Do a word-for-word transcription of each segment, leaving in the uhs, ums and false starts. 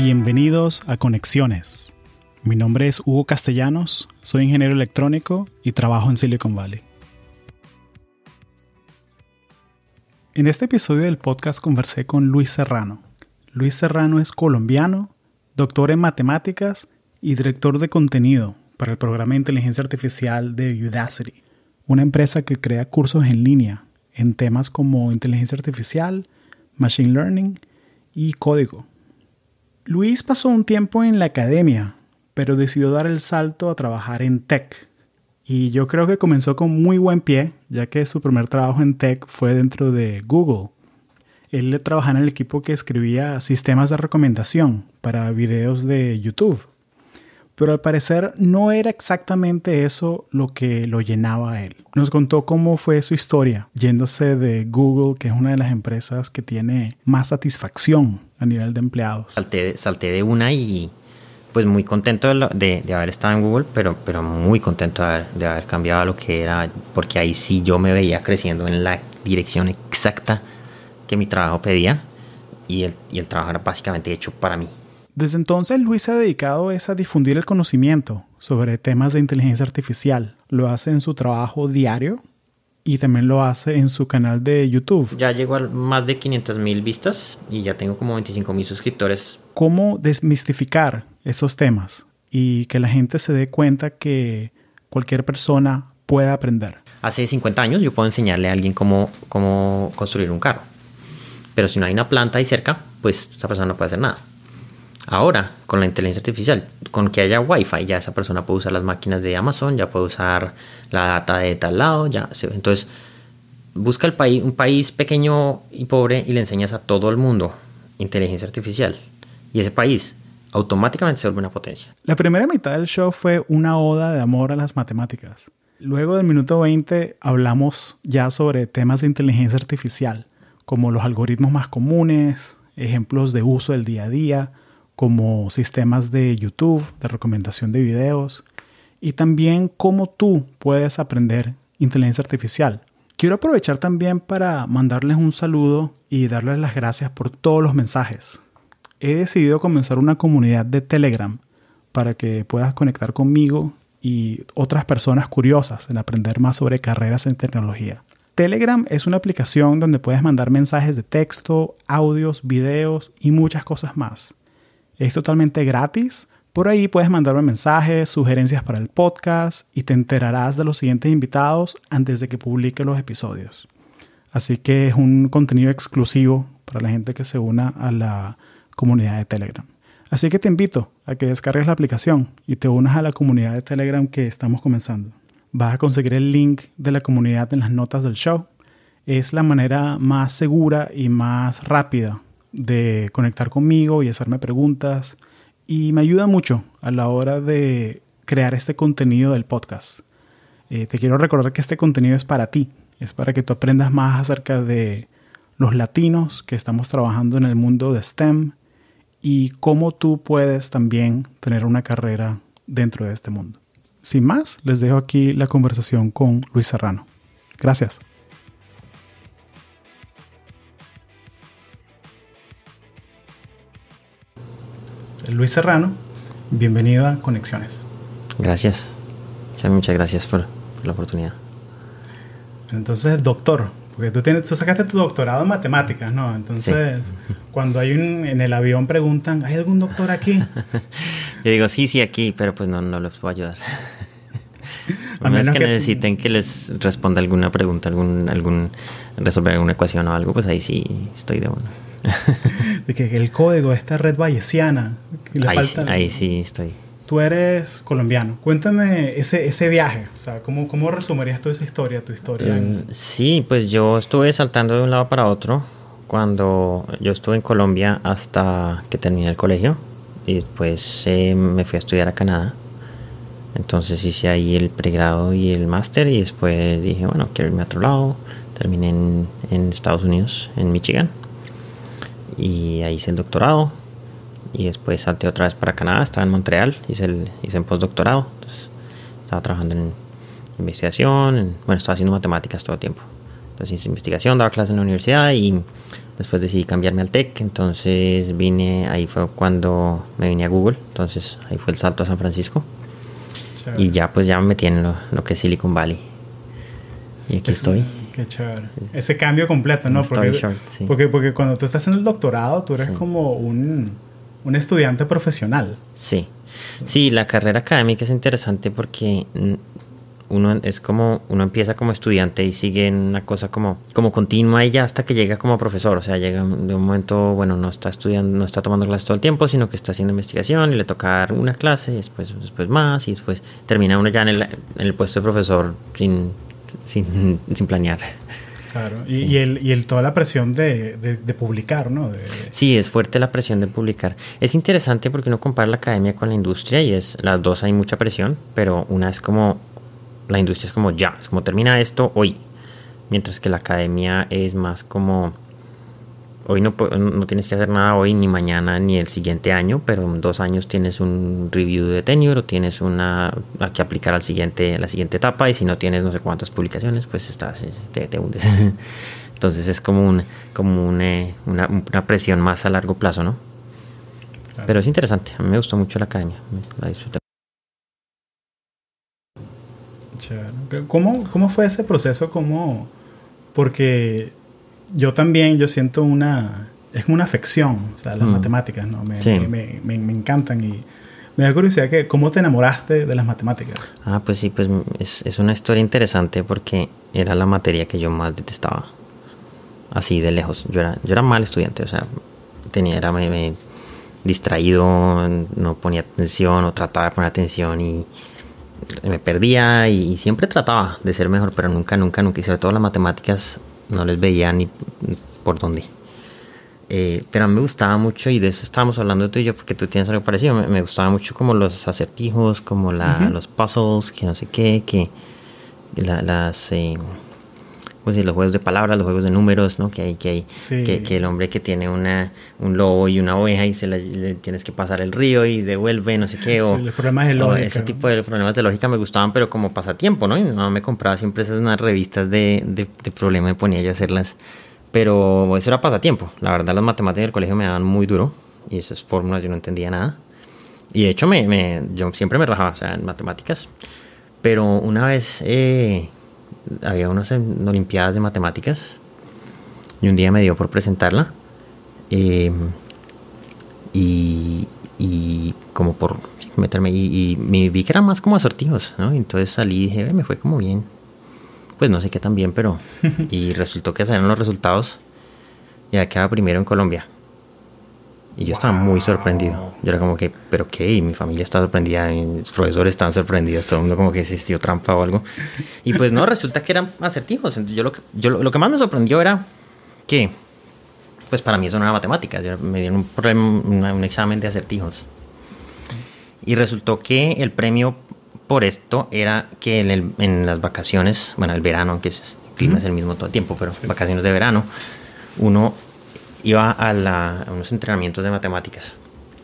Bienvenidos a Conexiones. Mi nombre es Hugo Castellanos, soy ingeniero electrónico y trabajo en Silicon Valley. En este episodio del podcast conversé con Luis Serrano. Luis Serrano es colombiano, doctor en matemáticas y director de contenido para el programa de inteligencia artificial de Udacity, una empresa que crea cursos en línea en temas como inteligencia artificial, machine learning y código. Luis pasó un tiempo en la academia, pero decidió dar el salto a trabajar en tech. Y yo creo que comenzó con muy buen pie, ya que su primer trabajo en tech fue dentro de Google. Él trabajaba en el equipo que escribía sistemas de recomendación para videos de YouTube. Pero al parecer no era exactamente eso lo que lo llenaba a él. Nos contó cómo fue su historia yéndose de Google, que es una de las empresas que tiene más satisfacción a nivel de empleados. Salté, salté de una y pues muy contento de, lo, de, de haber estado en Google, pero, pero muy contento de haber, de haber cambiado a lo que era, porque ahí sí yo me veía creciendo en la dirección exacta que mi trabajo pedía y el, y el trabajo era básicamente hecho para mí. Desde entonces, Luis se ha dedicado es a difundir el conocimiento sobre temas de inteligencia artificial. Lo hace en su trabajo diario y también lo hace en su canal de YouTube. Ya llegó a más de quinientas mil vistas y ya tengo como veinticinco mil suscriptores. ¿Cómo desmistificar esos temas y que la gente se dé cuenta que cualquier persona puede aprender? Hace cincuenta años yo puedo enseñarle a alguien cómo, cómo construir un carro. Pero si no hay una planta ahí cerca, pues esa persona no puede hacer nada. Ahora, con la inteligencia artificial, con que haya Wi-Fi, ya esa persona puede usar las máquinas de Amazon, ya puede usar la data de tal lado, ya se, entonces busca el país, un país pequeño y pobre y le enseñas a todo el mundo inteligencia artificial. Y ese país automáticamente se vuelve una potencia. La primera mitad del show fue una oda de amor a las matemáticas. Luego del minuto veinte hablamos ya sobre temas de inteligencia artificial, como los algoritmos más comunes, ejemplos de uso del día a día, como sistemas de YouTube, de recomendación de videos, y también cómo tú puedes aprender inteligencia artificial. Quiero aprovechar también para mandarles un saludo y darles las gracias por todos los mensajes. He decidido comenzar una comunidad de Telegram para que puedas conectar conmigo y otras personas curiosas en aprender más sobre carreras en tecnología. Telegram es una aplicación donde puedes mandar mensajes de texto, audios, videos y muchas cosas más. Es totalmente gratis. Por ahí puedes mandarme mensajes, sugerencias para el podcast y te enterarás de los siguientes invitados antes de que publique los episodios. Así que es un contenido exclusivo para la gente que se una a la comunidad de Telegram. Así que te invito a que descargues la aplicación y te unas a la comunidad de Telegram que estamos comenzando. Vas a conseguir el link de la comunidad en las notas del show. Es la manera más segura y más rápida de conectar conmigo y hacerme preguntas, y me ayuda mucho a la hora de crear este contenido del podcast. Eh, te quiero recordar que este contenido es para ti, es para que tú aprendas más acerca de los latinos que estamos trabajando en el mundo de STEM y cómo tú puedes también tener una carrera dentro de este mundo. Sin más, les dejo aquí la conversación con Luis Serrano. Gracias. Luis Serrano, bienvenido a Conexiones. Gracias. Muchas, muchas gracias por, por la oportunidad. Entonces, doctor, porque tú, tienes, tú sacaste tu doctorado en matemáticas, ¿no? Entonces, sí. Cuando hay un, en el avión preguntan, ¿hay algún doctor aquí? Yo digo, sí, sí, aquí, pero pues no, no les puedo ayudar. A menos que, que necesiten que les responda alguna pregunta, algún, algún resolver alguna ecuación o algo, pues ahí sí estoy de bueno. De que el código de esta red bayesiana. Le ahí, falta, ahí sí estoy. Tú eres colombiano. Cuéntame ese, ese viaje. O sea, ¿cómo, cómo resumirías toda esa historia, tu historia? Mm, sí, pues yo estuve saltando de un lado para otro cuando yo estuve en Colombia hasta que terminé el colegio. Y después eh, me fui a estudiar a Canadá. Entonces hice ahí el pregrado y el máster y después dije, bueno, quiero irme a otro lado. Terminé en, en Estados Unidos, en Michigan. Y ahí hice el doctorado y después salté otra vez para Canadá, estaba en Montreal, hice el, hice el postdoctorado. Entonces, estaba trabajando en investigación, en, bueno, estaba haciendo matemáticas todo el tiempo. Entonces hice investigación, daba clases en la universidad y Después decidí cambiarme al Tec, entonces vine, ahí fue cuando me vine a Google, entonces ahí fue el salto a San Francisco. Chévere. Y ya pues ya me metí en lo, lo que es Silicon Valley. Y aquí es, estoy. Qué chévere. Ese cambio completo, ¿no? Porque, short, sí. porque, porque cuando tú estás haciendo el doctorado, tú eres sí. como un, un estudiante profesional. Sí. Sí, la carrera académica es interesante porque uno es como, uno empieza como estudiante y sigue en una cosa como, como continua y ya hasta que llega como profesor. O sea, llega de un momento, bueno, no está estudiando, no está tomando clases todo el tiempo, sino que está haciendo investigación y le toca dar una clase y después, después más y después termina uno ya en el, en el puesto de profesor sin, sin, sin planear. Claro, y, sí. y, el, y el, toda la presión de, de, de publicar, ¿no? De... Sí, es fuerte la presión de publicar. Es interesante porque uno compara la academia con la industria y es las dos hay mucha presión, pero una es como, la industria es como ya, es como termina esto hoy, mientras que la academia es más como, hoy no, no tienes que hacer nada hoy, ni mañana, ni el siguiente año, pero en dos años tienes un review de tenure o tienes una que aplicar al siguiente, la siguiente etapa y si no tienes no sé cuántas publicaciones, pues estás, te, te hundes. Entonces es como, un, como un, eh, una, una presión más a largo plazo, ¿no? Claro. Pero es interesante, a mí me gustó mucho la academia, la disfruté. ¿Cómo, ¿Cómo fue ese proceso? ¿Cómo? Porque... Yo también, yo siento una... Es como una afección, o sea, las mm. matemáticas, ¿no? Me, sí. me, me, me encantan y me da curiosidad que ¿cómo te enamoraste de las matemáticas? Ah, pues sí, pues es, es una historia interesante porque era la materia que yo más detestaba. Así de lejos. Yo era, yo era mal estudiante, o sea, tenía, era me, me distraído, no ponía atención o trataba de poner atención y me perdía y, y siempre trataba de ser mejor, pero nunca, nunca, nunca. Y sobre todo las matemáticas... no les veía ni por dónde. Eh, pero a mí me gustaba mucho, y de eso estábamos hablando tú y yo, porque tú tienes algo parecido. Me, me gustaba mucho como los acertijos, como la, uh-huh. los puzzles, que no sé qué, que la, las... Eh, pues sí, los juegos de palabras, los juegos de números, ¿no? Que hay, que hay, sí. que, que el hombre que tiene una, un lobo y una oveja y se le, le tienes que pasar el río y devuelve, no sé qué, o los problemas de lógica. Ese tipo de problemas de lógica me gustaban, pero como pasatiempo, ¿no? Y mi mamá me compraba siempre esas unas revistas de, de, de problemas, me ponía yo a hacerlas, pero eso era pasatiempo. La verdad, las matemáticas del colegio me daban muy duro y esas fórmulas yo no entendía nada. Y de hecho, me, me, yo siempre me rajaba, o sea, en matemáticas. Pero una vez... Eh, había unas olimpiadas de matemáticas y un día me dio por presentarla eh, y, y como por meterme y, y me vi que eran más como acertijos, ¿no? Entonces salí y dije, me fue como bien, pues no sé qué tan bien, pero y resultó que salieron los resultados y ya quedaba primero en Colombia. Y yo wow. estaba muy sorprendido. Yo era como que, ¿pero qué? Y mi familia está sorprendida, y mis profesores están sorprendidos, todo el mundo como que existió trampa o algo. Y pues no, resulta que eran acertijos. Entonces, yo lo que, yo lo, lo que más me sorprendió era que, pues para mí eso no era matemáticas. Yo, me dieron un, problema, una, un examen de acertijos. Y resultó que el premio por esto era que en, el, en las vacaciones, bueno, el verano, aunque el clima uh-huh. es el mismo todo el tiempo, pero sí. vacaciones de verano, uno... iba a, la, a unos entrenamientos de matemáticas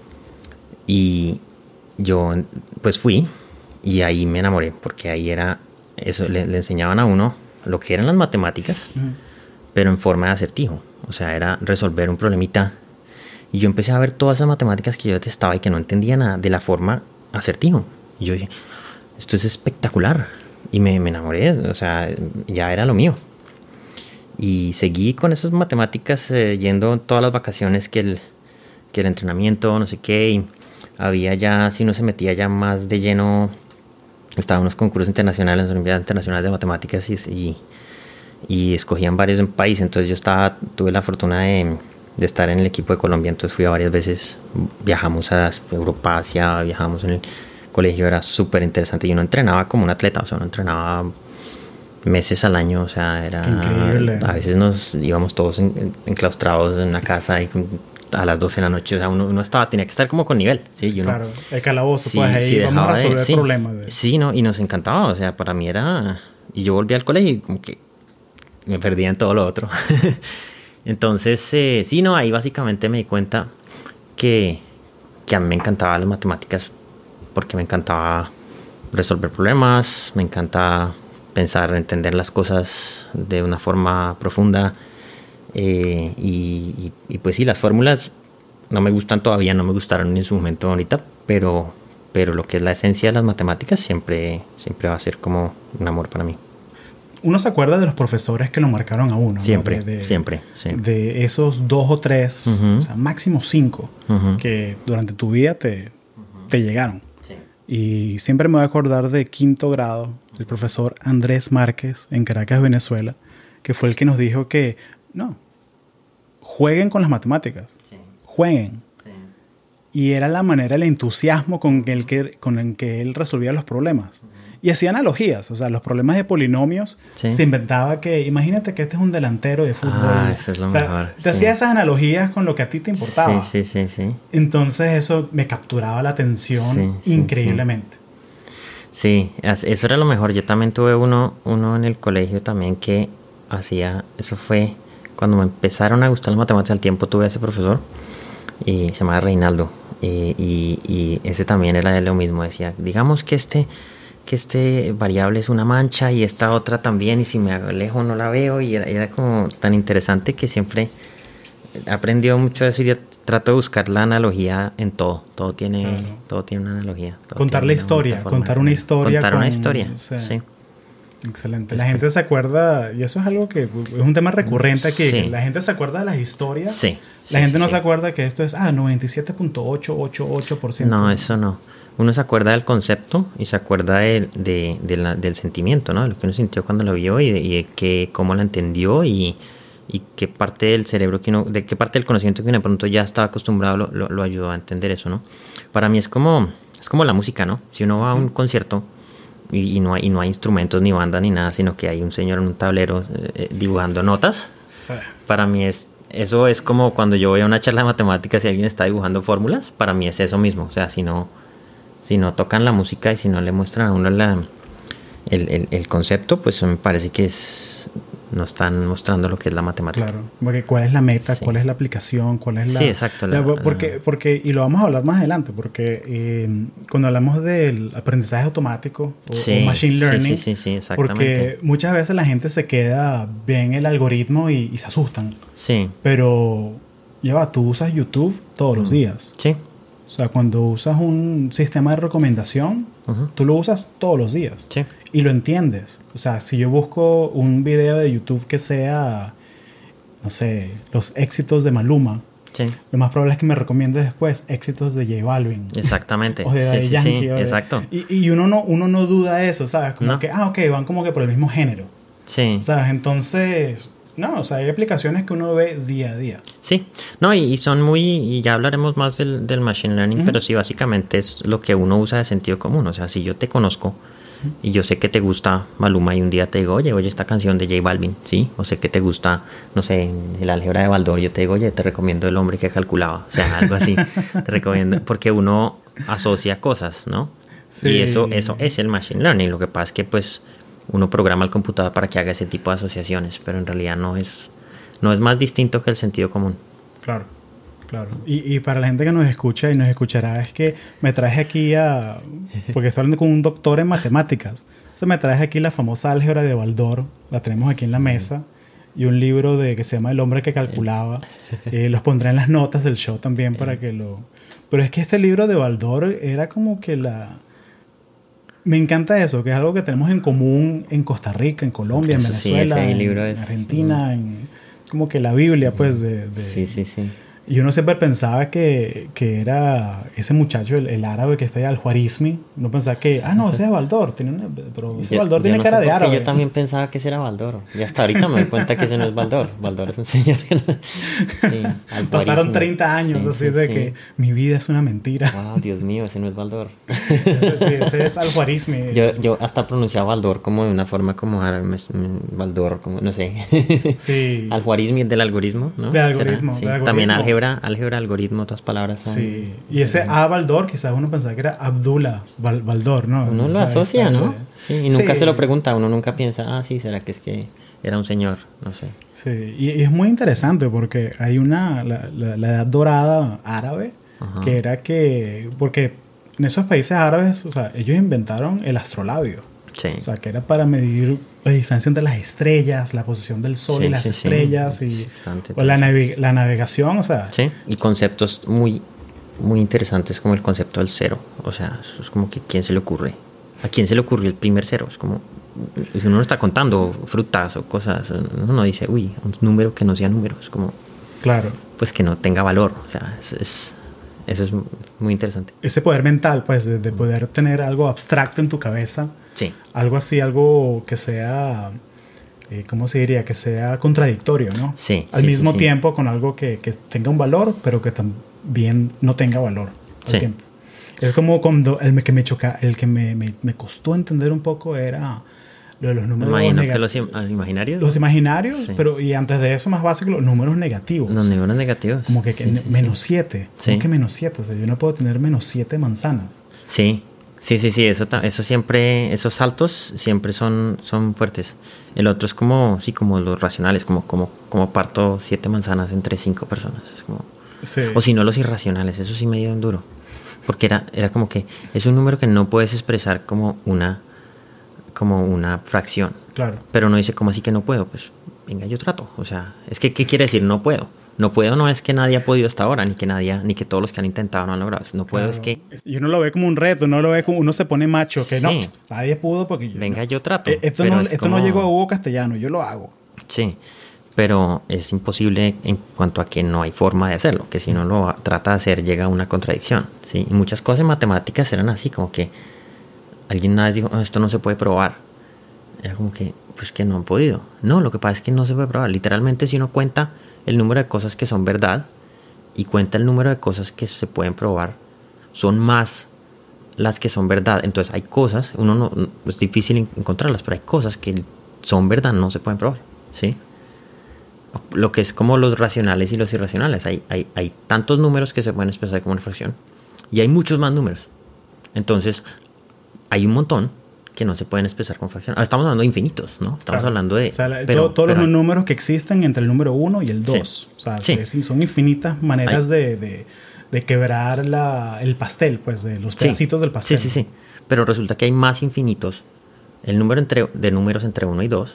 y yo pues fui y ahí me enamoré porque ahí era eso, le, le enseñaban a uno lo que eran las matemáticas uh-huh. pero en forma de acertijo, o sea, era resolver un problemita y yo empecé a ver todas esas matemáticas que yo detestaba y que no entendía nada de la forma acertijo y yo dije, esto es espectacular y me, me enamoré, o sea, ya era lo mío. Y seguí con esas matemáticas eh, yendo todas las vacaciones que el, que el entrenamiento, no sé qué. Y había ya, si uno se metía ya más de lleno, estaban unos concursos internacionales, las Olimpiadas Internacionales de Matemáticas y, y, y escogían varios en país. Entonces yo estaba, tuve la fortuna de, de estar en el equipo de Colombia, entonces fui a varias veces. Viajamos a Europa, Asia, viajamos en el colegio, era súper interesante. Y uno entrenaba como un atleta, o sea, uno entrenaba... meses al año, o sea, era increíble. A veces nos íbamos todos en, en, enclaustrados en una casa y con, a las doce de la noche, o sea, uno, uno estaba, tenía que estar como con nivel, sí, sí uno, claro, el calabozo, sí, pues ahí sí, vamos a resolver de, sí, problemas de... sí, no, y nos encantaba, o sea, para mí era, y yo volví al colegio y como que me perdía en todo lo otro. Entonces, eh, sí, no, ahí básicamente me di cuenta que, que a mí me encantaban las matemáticas porque me encantaba resolver problemas, me encanta pensar, entender las cosas de una forma profunda Eh, y, y, y pues sí, las fórmulas no me gustan todavía, no me gustaron en su momento ahorita, pero, pero lo que es la esencia de las matemáticas siempre, siempre va a ser como un amor para mí. Uno se acuerda de los profesores que lo marcaron a uno. Siempre, ¿no? de, de, siempre. Sí. De esos dos o tres, uh-huh. o sea, máximo cinco, uh-huh. que durante tu vida te, uh-huh. te llegaron. Sí. Y siempre me voy a acordar de quinto grado, el profesor Andrés Márquez, en Caracas, Venezuela, que fue el que nos dijo que, no, jueguen con las matemáticas, sí. jueguen. Sí. Y era la manera, el entusiasmo con el que, con el que él resolvía los problemas. Uh-huh. Y hacía analogías, o sea, los problemas de polinomios, sí. se inventaba que, imagínate que este es un delantero de fútbol. Ah, eso es lo o sea, mejor. Te sí. hacía esas analogías con lo que a ti te importaba. Sí, sí, sí, sí. Entonces eso me capturaba la atención sí, increíblemente. Sí. sí, eso era lo mejor. Yo también tuve uno, uno en el colegio también que hacía, eso fue cuando me empezaron a gustar las matemáticas al tiempo, tuve a ese profesor y se llamaba Reinaldo. Y, y, y ese también era de lo mismo, decía, digamos que este... que este variable es una mancha y esta otra también, y si me alejo no la veo, y era, era como tan interesante que siempre aprendió mucho de eso y yo trato de buscar la analogía en todo, todo tiene, claro. todo tiene una analogía. Contar la historia, contar una historia. Contar con, una historia, sí. sí. Excelente. La gente se acuerda, y eso es algo que es un tema recurrente aquí, sí. la gente se acuerda de las historias, sí, la sí, gente sí, no sí. se acuerda que esto es, ah, noventa y siete punto ochocientos ochenta y ocho por ciento. No, eso no. Uno se acuerda del concepto y se acuerda de, de, de la, del sentimiento, ¿no? De lo que uno sintió cuando lo vio y de, y de que, cómo lo entendió y, y qué parte del cerebro, que uno, de qué parte del conocimiento que uno de pronto ya estaba acostumbrado lo, lo, lo ayudó a entender eso, ¿no? Para mí es como, es como la música, ¿no? Si uno va a un mm. concierto y, y, no hay, y no hay instrumentos ni banda ni nada, sino que hay un señor en un tablero eh, dibujando notas, sí. para mí es... Eso es como cuando yo voy a una charla de matemáticas y alguien está dibujando fórmulas, para mí es eso mismo, o sea, si no... Si no tocan la música y si no le muestran a uno la, el, el, el concepto, pues me parece que es, no están mostrando lo que es la matemática. Claro, porque cuál es la meta, sí. cuál es la aplicación, cuál es la... Sí, exacto. La, la, porque, porque, y lo vamos a hablar más adelante, porque eh, cuando hablamos del aprendizaje automático o, sí, o machine learning, sí, sí, sí, sí, exactamente. Porque muchas veces la gente se queda, ven el algoritmo y, y se asustan. Sí. Pero, lleva, tú usas YouTube todos los días. Sí. O sea, cuando usas un sistema de recomendación, uh-huh. tú lo usas todos los días. Sí. Y lo entiendes. O sea, si yo busco un video de YouTube que sea, no sé, los éxitos de Maluma, sí. lo más probable es que me recomiende después éxitos de J Balvin. Exactamente. O de Daddy sí, Yankee. Sí, sí. O de, exacto. Y, y uno, no, uno no duda eso, ¿sabes? Como no. que, ah, ok, van como que por el mismo género. Sí. ¿Sabes? Entonces... No, o sea, hay aplicaciones que uno ve día a día. Sí, no, y, y son muy, y ya hablaremos más del, del machine learning, uh-huh. pero sí, básicamente es lo que uno usa de sentido común. O sea, si yo te conozco uh-huh. y yo sé que te gusta Maluma y un día te digo, oye, oye, esta canción de J Balvin, ¿sí? O sé que te gusta, no sé, el álgebra de Baldor, yo te digo, oye, te recomiendo El hombre que calculaba. O sea, algo así, te recomiendo, porque uno asocia cosas, ¿no? Sí. Y eso, eso es el machine learning. Lo que pasa es que, pues, uno programa el computador para que haga ese tipo de asociaciones, pero en realidad no es, no es más distinto que el sentido común. Claro, claro. Y, y para la gente que nos escucha y nos escuchará, es que me traje aquí a... Porque estoy hablando con un doctor en matemáticas. Entonces me traje aquí la famosa álgebra de Baldor, la tenemos aquí en la mesa, y un libro de que se llama El hombre que calculaba. Eh, los pondré en las notas del show también para que lo... Pero es que este libro de Baldor era como que la... Me encanta eso, que es algo que tenemos en común en Costa Rica, en Colombia, eso en Venezuela, sí, ese en, libro en es, Argentina, mm. en como que la Biblia, pues, de... de sí, sí, sí. Y uno siempre pensaba que, que era ese muchacho, el, el árabe que está ahí, Al-Khwarizmi. Uno pensaba que, ah, no, ese es Baldor. Tiene una, pero ese yo, Baldor tiene no cara de árabe. Yo también pensaba que ese era Baldor. Y hasta ahorita me doy cuenta que ese no es Baldor. Baldor es un señor que no... Sí, pasaron treinta años sí, así sí, de sí. que mi vida es una mentira. Wow, Dios mío, ese no es Baldor. ese, sí, ese es Al-Khwarizmi. Yo, yo hasta pronunciaba Baldor como de una forma como árabe. Baldor, como, no sé. Sí. Al-Khwarizmi es del algoritmo, ¿no? Del algoritmo, sí. del algoritmo. También álgebra, álgebra, algoritmo. Otras palabras son, sí, y ese A Baldor quizás uno pensaba que era Abdullah Bal- Baldor, ¿no? Uno lo asocia, ¿no? Sí, y nunca sí. se lo pregunta, uno nunca piensa, ah, sí, será que es que era un señor, no sé. Sí, y, y es muy interesante porque hay una, la, la, la edad dorada árabe, ajá. que era que, porque en esos países árabes, o sea, ellos inventaron el astrolabio. Sí. O sea, que era para medir la distancia entre las estrellas, la posición del sol sí, y las sí, estrellas, sí. y Bastante, o la, navi- la navegación, o sea. Sí, y conceptos muy, muy interesantes como el concepto del cero. O sea, eso es como que ¿quién se le ocurre? ¿A quién se le ocurrió el primer cero? Es como, si uno no está contando frutas o cosas, uno no dice, uy, un número que no sea número. Es como, claro. Pues que no tenga valor. O sea, es, es, eso es muy interesante. Ese poder mental, pues, de, de poder tener algo abstracto en tu cabeza. Sí. Algo así, algo que sea, eh, ¿cómo se diría? Que sea contradictorio, ¿no? Sí. Al sí, mismo sí, tiempo con algo que, que tenga un valor, pero que también no tenga valor al sí. tiempo. Es como cuando el que me choca, el que me, me, me costó entender un poco era lo de los números Imagino neg- que los im imaginarios. Los imaginarios, sí. pero y antes de eso más básico, los números negativos. Los números negativos. Como que, que sí, sí, menos sí. siete. Sí. ¿Cómo que menos siete? O sea, yo no puedo tener menos siete manzanas. Sí, sí, sí, sí. Eso, eso siempre, esos saltos siempre son, son fuertes. El otro es como, sí, como los racionales, como, como, como parto siete manzanas entre cinco personas. Es como, Sí. O si no, los irracionales, eso sí me dio un duro. Porque era, era como que es un número que no puedes expresar como una, como una fracción. Claro. Pero no dice, ¿cómo así que no puedo? Pues venga, yo trato. O sea, es que, ¿qué quiere decir no puedo? No puedo no es que nadie ha podido hasta ahora, ni que nadie, ni que todos los que han intentado no han logrado. No puedo Claro. es que... Y uno lo ve como un reto, no lo ve como uno se pone macho, que Sí. no, nadie pudo porque yo... Venga, no. yo trato. Eh, Esto, pero no, es esto como- no llegó a Hugo Castellano, yo lo hago. Sí, pero es imposible en cuanto a que no hay forma de hacerlo, que si uno lo trata de hacer llega a una contradicción, ¿sí? Y muchas cosas en matemáticas eran así, como que alguien una vez dijo, "Oh, esto no se puede probar". Era como que, pues que no han podido. No, lo que pasa es que no se puede probar. Literalmente si uno cuenta el número de cosas que son verdad y cuenta el número de cosas que se pueden probar, son más las que son verdad. Entonces hay cosas, uno no, es difícil encontrarlas, pero hay cosas que son verdad, no se pueden probar, ¿sí? Lo que es como los racionales y los irracionales. Hay, hay, hay tantos números que se pueden expresar como una fracción y hay muchos más números. Entonces, hay un montón que no se pueden expresar con fracción. Ahora estamos hablando de infinitos, ¿no? Estamos Claro. hablando de... O sea, la- pero- todo- todos pero los hay- números que existen entre el número uno y el dos. Sí. O sea, Sí. que sí, son infinitas maneras de, de, de quebrar la, el pastel, pues, de los Sí. pedacitos del pastel. Sí, sí, sí. Pero resulta que hay más infinitos. El número entre, de números entre uno y dos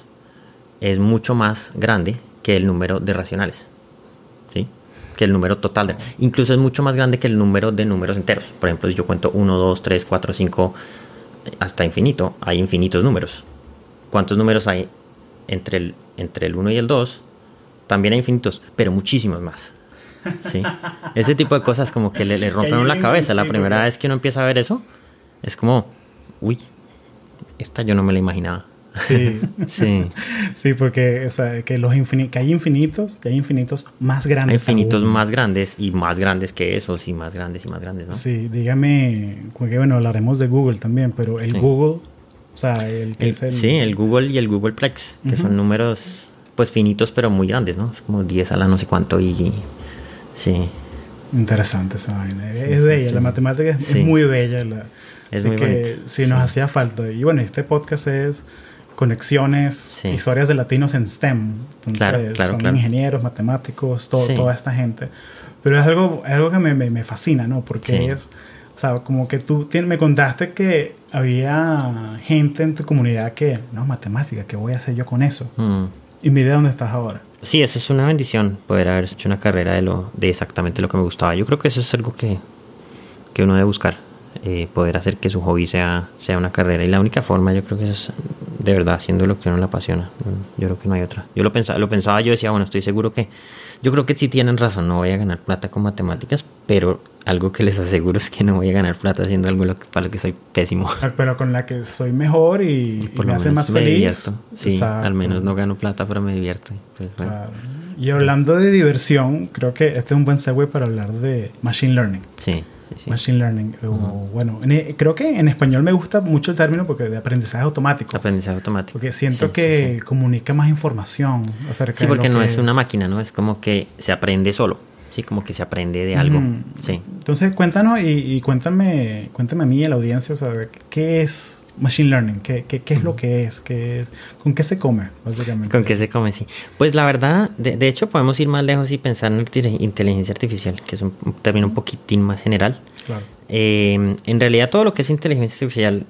es mucho más grande que el número de racionales, ¿sí? Que el número total. De, incluso es mucho más grande que el número de números enteros. Por ejemplo, si yo cuento uno, dos, tres, cuatro, cinco, hasta infinito, hay infinitos números. ¿Cuántos números hay entre el, entre el uno y el dos? También hay infinitos, pero muchísimos más. ¿Sí? Ese tipo de cosas como que le, le rompen Que a uno la hay cabeza. La sí, primera porque- vez que uno empieza a ver eso, es como, uy, esta yo no me la imaginaba. Sí. Sí. Sí, porque o sea, que, los infini- que hay infinitos y hay infinitos más Hay grandes. infinitos aún. más grandes y más grandes que esos y más grandes y más grandes, ¿no? Sí, dígame, porque bueno, hablaremos de Google también, pero el Sí. Google, o sea, el que El- es el... sí, el Google y el Googleplex, que Ujú. son números pues finitos pero muy grandes, ¿no? Es como diez a la no sé cuánto y... Sí, Interesante esa vaina. Es sí, bella, sí. la matemática es, Sí. es muy bella. La, Es así muy que bonita. sí, nos Sí. hacía falta. Y bueno, este podcast es conexiones, Sí. historias de latinos en STEM. Entonces, Claro, claro, son claro. ingenieros, matemáticos, todo, Sí. toda esta gente. Pero es algo, algo que me, me, me fascina, ¿no? Porque Sí. es, o sea, como que tú tien- me contaste que había gente en tu comunidad que, no, matemática, ¿qué voy a hacer yo con eso? Mm. Y mira dónde estás ahora. Sí, eso es una bendición, poder haber hecho una carrera de, lo, de exactamente lo que me gustaba. Yo creo que eso es algo que, que uno debe buscar, eh, poder hacer que su hobby sea, sea una carrera. Y la única forma, yo creo que es de verdad haciendo lo que a uno le apasiona. Yo creo que no hay otra. Yo lo pensaba, lo pensaba, yo decía, bueno, estoy seguro que... Yo creo que sí tienen razón, no voy a ganar plata con matemáticas, pero algo que les aseguro es que no voy a ganar plata haciendo algo lo que- para lo que soy pésimo. Pero con la que soy mejor y, y Por me lo hace menos más me feliz. divierto. Sí, Exacto. al menos no gano plata, pero me divierto. Pues, bueno. Claro. Y hablando de diversión, creo que este es un buen segue para hablar de Machine Learning. Sí, sí, sí. Machine Learning. O, bueno, en- creo que en español me gusta mucho el término porque de aprendizaje automático. Aprendizaje automático. Porque siento Sí, que sí, sí. comunica más información acerca Sí, de porque lo no que es una máquina, ¿no? Es como que se aprende solo. Sí, como que se aprende de algo. Ujú. Sí. Entonces, cuéntanos y, y cuéntame, cuéntame a mí y a la audiencia, o sea, ¿qué es Machine Learning? ¿Qué, qué, qué es lo que es? ¿Qué es? ¿Con qué se come, básicamente? ¿Con qué se come? Sí. Pues la verdad, de, de hecho, podemos ir más lejos y pensar en arti- inteligencia artificial, que es un, un término un poquitín más general. Claro. Eh, en realidad, todo lo que es inteligencia artificial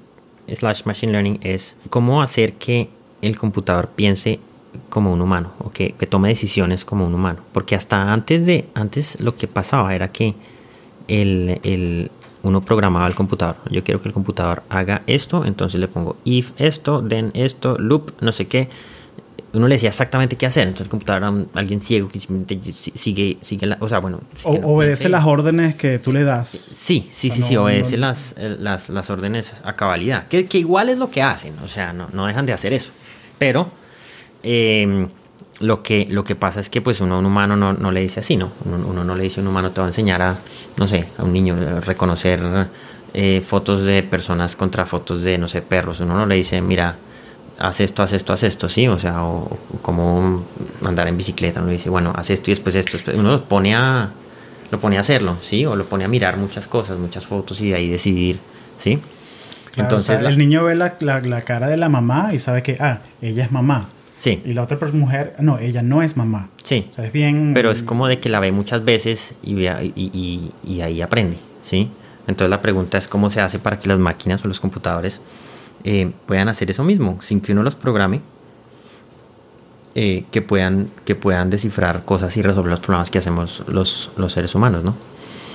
slash machine learning es cómo hacer que el computador piense como un humano o que, que tome decisiones como un humano. Porque hasta antes de antes lo que pasaba era que el, el, uno programaba el computador. Yo quiero que el computador haga esto, entonces le pongo if esto, then esto, loop, no sé qué. Uno le decía exactamente qué hacer. Entonces el computador era un, alguien ciego que simplemente sigue, sigue la, o sea, bueno. O, obedece piense. Las órdenes que tú sí, le das. Sí, sí, sí, no, sí, obedece no, las, las, las órdenes a cabalidad. Que, que igual es lo que hacen, o sea, no, no dejan de hacer eso. Pero eh, lo, que, lo que pasa es que pues uno a un humano no, no le dice así, ¿no? Uno, uno no le dice a un humano te va a enseñar a, no sé, a un niño a reconocer eh, fotos de personas contra fotos de, no sé, perros. Uno no le dice, mira, haz esto, haz esto, haz esto, ¿sí? O sea, o, o como andar en bicicleta. Uno dice, bueno, haz esto y después esto. Uno lo pone a, lo pone a hacerlo, ¿sí? O lo pone a mirar muchas cosas, muchas fotos y de ahí decidir, ¿sí? Claro, entonces, o sea, la, el niño ve la, la, la cara de la mamá y sabe que, ah, ella es mamá. Sí. Y la otra mujer, no, ella no es mamá. Sí. O sea, es bien... Pero es como de que la ve muchas veces y, vea, y, y, y ahí aprende, ¿sí? Entonces la pregunta es cómo se hace para que las máquinas o los computadores eh, puedan hacer eso mismo, sin que uno los programe, eh, que, puedan, que puedan descifrar cosas y resolver los problemas que hacemos los, los seres humanos, ¿no?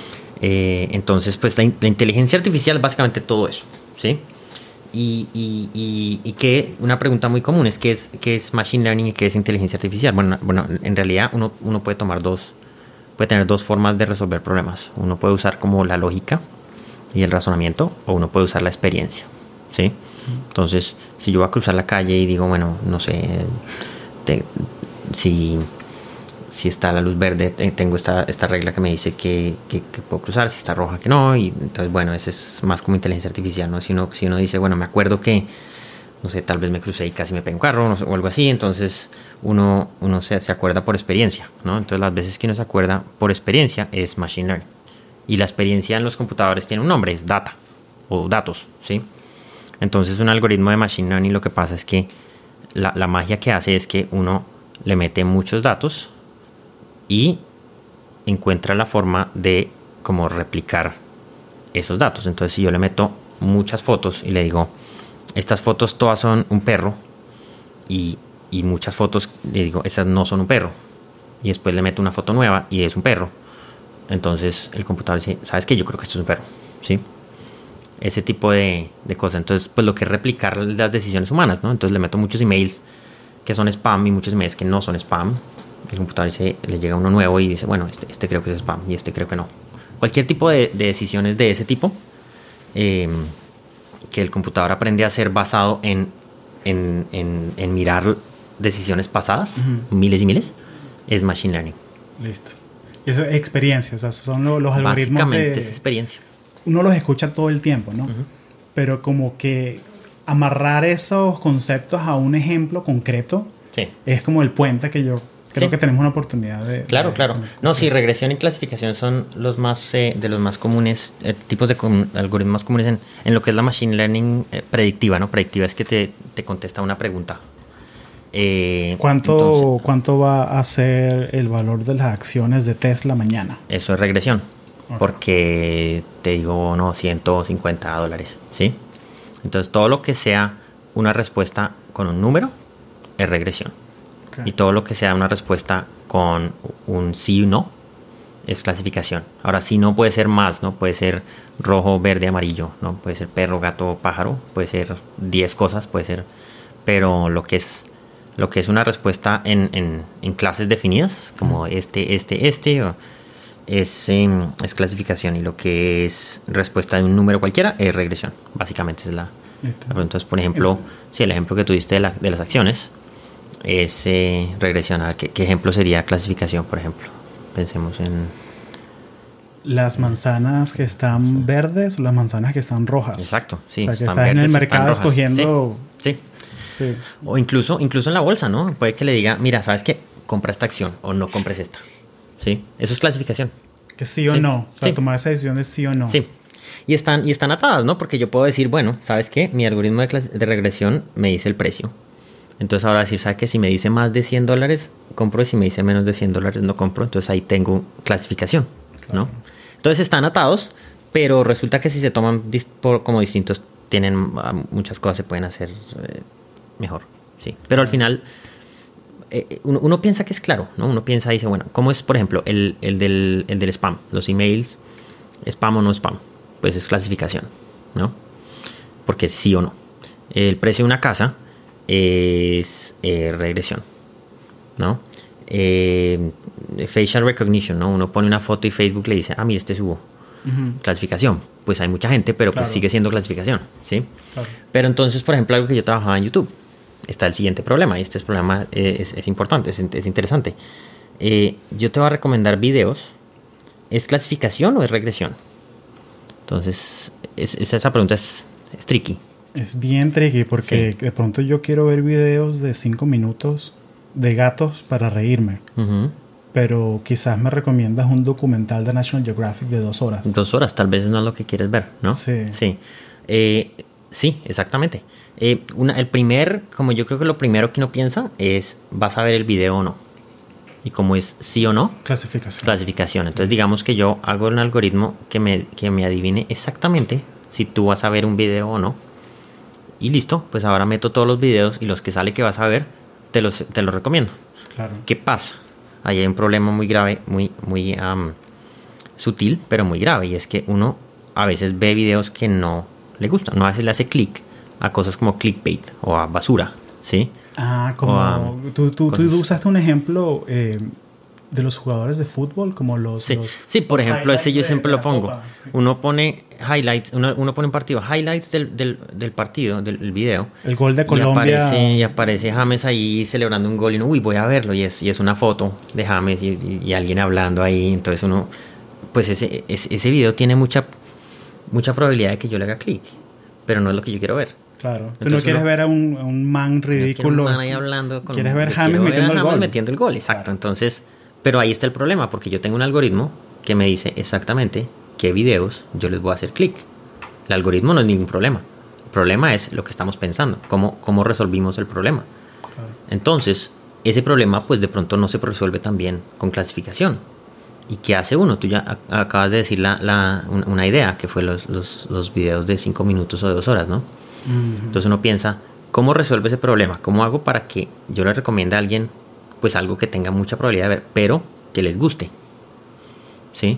Eh, entonces, pues la, la inteligencia artificial es básicamente todo eso, ¿sí? Y, y, y, y que una pregunta muy común es ¿qué es, qué es machine learning y qué es inteligencia artificial? Bueno, bueno en realidad uno, uno puede tomar dos, puede tener dos formas de resolver problemas. Uno puede usar como la lógica y el razonamiento, o uno puede usar la experiencia, ¿sí? Entonces, si yo voy a cruzar la calle y digo, bueno, no sé, te, si... si está la luz verde, tengo esta, esta regla que me dice que, que, que puedo cruzar, si está roja que no, y entonces bueno, ese es más como inteligencia artificial, ¿no? Si uno, si uno dice, bueno, me acuerdo que, no sé, tal vez me crucé y casi me pegó un carro, no sé, o algo así, entonces uno, uno se, se acuerda por experiencia, ¿no? Entonces las veces que uno se acuerda por experiencia es machine learning. Y la experiencia en los computadores tiene un nombre, es data, o datos, ¿sí? Entonces un algoritmo de machine learning lo que pasa es que la, la magia que hace es que uno le mete muchos datos y encuentra la forma de como replicar esos datos. Entonces, si yo le meto muchas fotos y le digo, estas fotos todas son un perro, y, y muchas fotos le digo, estas no son un perro, y después le meto una foto nueva y es un perro, entonces el computador dice, ¿sabes qué? Yo creo que esto es un perro, ¿sí? Ese tipo de, de cosas. Entonces, pues lo que es replicar las decisiones humanas, ¿no? Entonces le meto muchos emails que son spam y muchos emails que no son spam. El computador dice, le llega uno nuevo y dice, bueno, este, este creo que es spam y este creo que no. Cualquier tipo de, de decisiones de ese tipo eh, que el computador aprende a hacer basado en, en, en, en mirar decisiones pasadas, uh-huh. miles y miles, es machine learning. Listo. Y eso es experiencia, o sea, son los, los algoritmos básicamente de... es experiencia. Uno los escucha todo el tiempo, ¿no? Uh-huh. Pero como que amarrar esos conceptos a un ejemplo concreto sí. es como el puente que yo... Creo sí. que tenemos una oportunidad de... Claro, de, claro. De, no, sí, regresión y clasificación son los más eh, de los más comunes, eh, tipos de com- algoritmos más comunes en, en lo que es la machine learning eh, predictiva, ¿no? Predictiva es que te, te contesta una pregunta. Eh, ¿Cuánto, entonces, ¿Cuánto va a ser el valor de las acciones de Tesla mañana? Eso es regresión. Okay. Porque te digo, no, ciento cincuenta dólares, ¿sí? Entonces, todo lo que sea una respuesta con un número es regresión. Okay. Y todo lo que sea una respuesta con un sí o no es clasificación. Ahora, sí no puede ser más, ¿no? Puede ser rojo, verde, amarillo, ¿no? Puede ser perro, gato, pájaro, puede ser diez cosas, puede ser... Pero lo que es, lo que es una respuesta en, en, en clases definidas, como mm. este, este, este, es, eh, es clasificación. Y lo que es respuesta de un número cualquiera es regresión. Básicamente es la... la entonces, por ejemplo, es... sí, el ejemplo que tuviste de, la, de las acciones... es eh, regresión. A ver, ¿qué, ¿qué ejemplo sería clasificación, por ejemplo? Pensemos en... Las manzanas que están verdes o las manzanas que están rojas. Exacto, sí. O sea, que estás en el mercado escogiendo... Sí, sí. sí. O incluso, incluso en la bolsa, ¿no? Puede que le diga, mira, ¿sabes qué? Compra esta acción o no compres esta. ¿Sí? Eso es clasificación. Que sí o sí. no. O sea, sí. tomar esa decisión de sí o no. Sí. Y están, y están atadas, ¿no? Porque yo puedo decir, bueno, ¿sabes qué? Mi algoritmo de, clase, de regresión me dice el precio. Entonces ahora decir, ¿sabes qué? Si me dice más de cien dólares, compro, y si me dice menos de cien dólares, no compro. Entonces ahí tengo clasificación, claro. ¿no? Entonces están atados, pero resulta que si se toman dis- por, como distintos tienen muchas cosas, se pueden hacer eh, mejor, sí. Pero al final, eh, uno, uno piensa que es claro, ¿no? Uno piensa, dice, bueno, ¿cómo es, por ejemplo, el, el, del, el del spam? Los emails, spam o no spam. Pues es clasificación, ¿no? Porque es sí o no. El precio de una casa es eh, regresión, ¿no? Eh, facial recognition, ¿no? Uno pone una foto y Facebook le dice, ah, mira, este subo. Uh-huh. Clasificación. Pues hay mucha gente, pero claro. pues sigue siendo clasificación, ¿sí? Claro. Pero entonces, por ejemplo, algo que yo trabajaba en YouTube, está el siguiente problema, y este problema es, es importante, es, es interesante. Eh, yo te voy a recomendar videos. ¿Es clasificación o es regresión? Entonces, es, es, esa pregunta es, es tricky. Es bien tricky porque sí. de pronto yo quiero ver videos de cinco minutos de gatos para reírme. Uh-huh. Pero quizás me recomiendas un documental de National Geographic de dos horas. Dos horas, tal vez no es lo que quieres ver, ¿no? Sí. Sí, eh, sí exactamente. Eh, una, el primer, como yo creo que lo primero que uno piensa es, ¿vas a ver el video o no? Y como es sí o no. Clasificación. Clasificación. Entonces digamos que yo hago un algoritmo que me, que me adivine exactamente si tú vas a ver un video o no. Y listo, pues ahora meto todos los videos y los que sale que vas a ver, te los, te los recomiendo. Claro. ¿Qué pasa? Ahí hay un problema muy grave, muy, muy um, sutil, pero muy grave. Y es que uno a veces ve videos que no le gustan. No a veces le hace clic a cosas como clickbait o a basura, ¿sí? Ah, como... A, tú, tú, tú usaste un ejemplo eh, de los jugadores de fútbol, como los... Sí, los, sí por los ejemplo, ese yo siempre lo pongo. Copa, sí. Uno pone highlights, uno, uno pone un partido, highlights del, del, del partido, del, del video. El gol de Colombia. Y aparece, y aparece James ahí celebrando un gol y uno, uy, voy a verlo. Y es, y es una foto de James y, y, y alguien hablando ahí. Entonces uno, pues ese, ese, ese video tiene mucha, mucha probabilidad de que yo le haga clic. Pero no es lo que yo quiero ver. Claro. Tú Entonces no quieres uno, ver a un, a un man ridículo. Un man ahí hablando. Con, quieres ver a James metiendo el gol. metiendo el gol, exacto. Claro. Entonces, pero ahí está el problema, porque yo tengo un algoritmo que me dice exactamente qué videos yo les voy a hacer clic. El algoritmo no es ningún problema. El problema es lo que estamos pensando, cómo, cómo resolvimos el problema. Claro. Entonces, ese problema pues de pronto no se resuelve también con clasificación. ¿Y qué hace uno? Tú ya a, acabas de decir la, la, una idea, que fue los, los, los videos de cinco minutos o de dos horas, ¿no? Uh-huh. Entonces uno piensa, ¿cómo resuelve ese problema? ¿Cómo hago para que yo le recomiende a alguien pues algo que tenga mucha probabilidad de ver, pero que les guste? ¿Sí?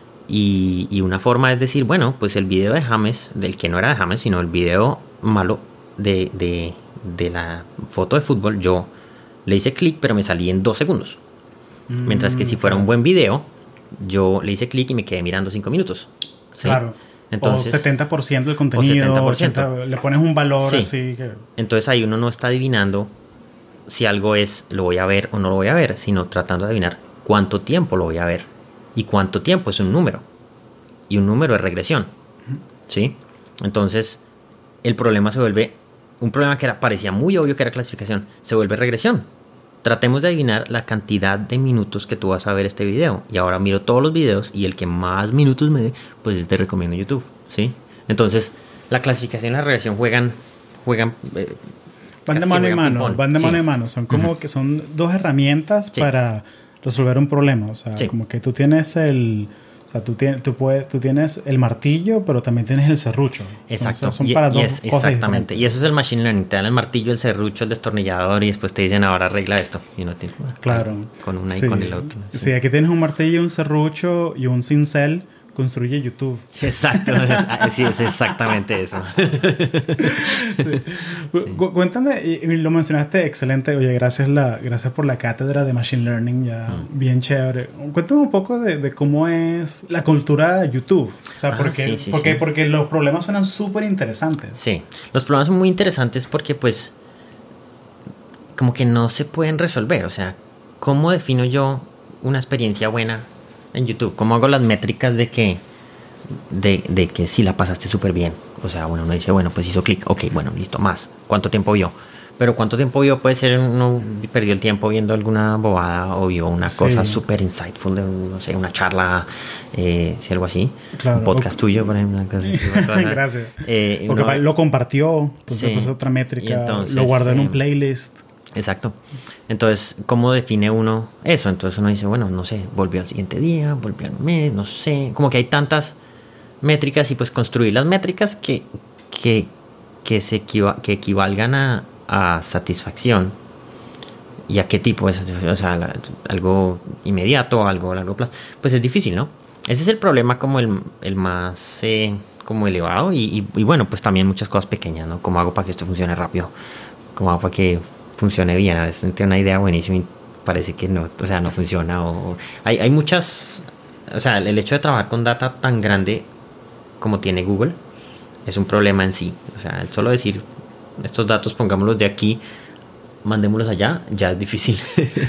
Y, y una forma es decir, bueno, pues el video de James, del que no era de James, sino el video malo de, de, de la foto de fútbol, yo le hice clic, pero me salí en dos segundos. Mm, Mientras que si fuera un buen video, yo le hice clic y me quedé mirando cinco minutos. ¿Sí? Claro. Entonces, o setenta por ciento del contenido, o setenta por ciento. ochenta, le pones un valor sí. así. Que... Entonces ahí uno no está adivinando si algo es, lo voy a ver o no lo voy a ver, sino tratando de adivinar cuánto tiempo lo voy a ver. Y cuánto tiempo es un número. Y un número es regresión. ¿Sí? Entonces, el problema se vuelve, un problema que era, parecía muy obvio que era clasificación, se vuelve regresión. Tratemos de adivinar la cantidad de minutos que tú vas a ver este video. Y ahora miro todos los videos y el que más minutos me dé, pues te recomiendo YouTube. ¿Sí? Entonces, la clasificación y la regresión juegan... juegan eh, van de mano en mano. Van de mano en mano. Son como uh-huh. que son dos herramientas sí. para resolver un problema. O sea, sí. como que tú tienes el... O sea, tú tienes, tú, puedes, tú tienes el martillo, pero también tienes el serrucho. Exacto. Entonces, son para y, dos y es, cosas exactamente. diferentes. Y eso es el machine learning. Te dan el martillo, el serrucho, el destornillador y después te dicen, ahora arregla esto. Y uno tiene claro. con una sí. y con el otro. Sí. sí, aquí tienes un martillo, un serrucho y un cincel. Construye YouTube. Exacto. es, sí, es exactamente eso. sí. Sí. Cuéntame, y lo mencionaste excelente. Oye, gracias, la, gracias por la cátedra de Machine Learning. Ya, mm. bien chévere. Cuéntame un poco de, de cómo es la cultura de YouTube. O sea, ah, porque, sí, sí, porque, sí. porque los problemas suenan súper interesantes. Sí, los problemas son muy interesantes porque, pues, como que no se pueden resolver. O sea, ¿cómo defino yo una experiencia buena en YouTube? ¿Cómo hago las métricas de que de, de que sí la pasaste súper bien? O sea, bueno, uno dice, bueno, pues hizo clic, ok, bueno, listo, más. ¿Cuánto tiempo vio? Pero ¿cuánto tiempo vio? Puede ser, uno perdió el tiempo viendo alguna bobada o vio una sí. cosa súper insightful, de, no sé, una charla, eh, si algo así. Claro. Un podcast okay. tuyo, por ejemplo. Gracias. Eh, Porque uno, lo compartió, entonces sí. pues otra métrica, entonces, lo guardó en un playlist. Exacto. Entonces, ¿cómo define uno eso? Entonces uno dice, bueno, no sé, volvió al siguiente día, volvió al mes, no sé. Como que hay tantas métricas y pues construir las métricas que, que que, se equiva- que equivalgan a, a satisfacción. ¿Y a qué tipo de satisfacción? O sea, la, algo inmediato, algo a largo plazo. Pues es difícil, ¿no? Ese es el problema como el, el más eh, como elevado. Y, y, y bueno, pues también muchas cosas pequeñas, ¿no? ¿Cómo hago para que esto funcione rápido? ¿Cómo hago para que funcione bien? A veces tengo una idea buenísima y parece que no, o sea, no funciona. O, o hay, hay muchas... O sea, el hecho de trabajar con data tan grande como tiene Google es un problema en sí. O sea, el solo decir, estos datos pongámoslos de aquí, mandémoslos allá, ya es difícil.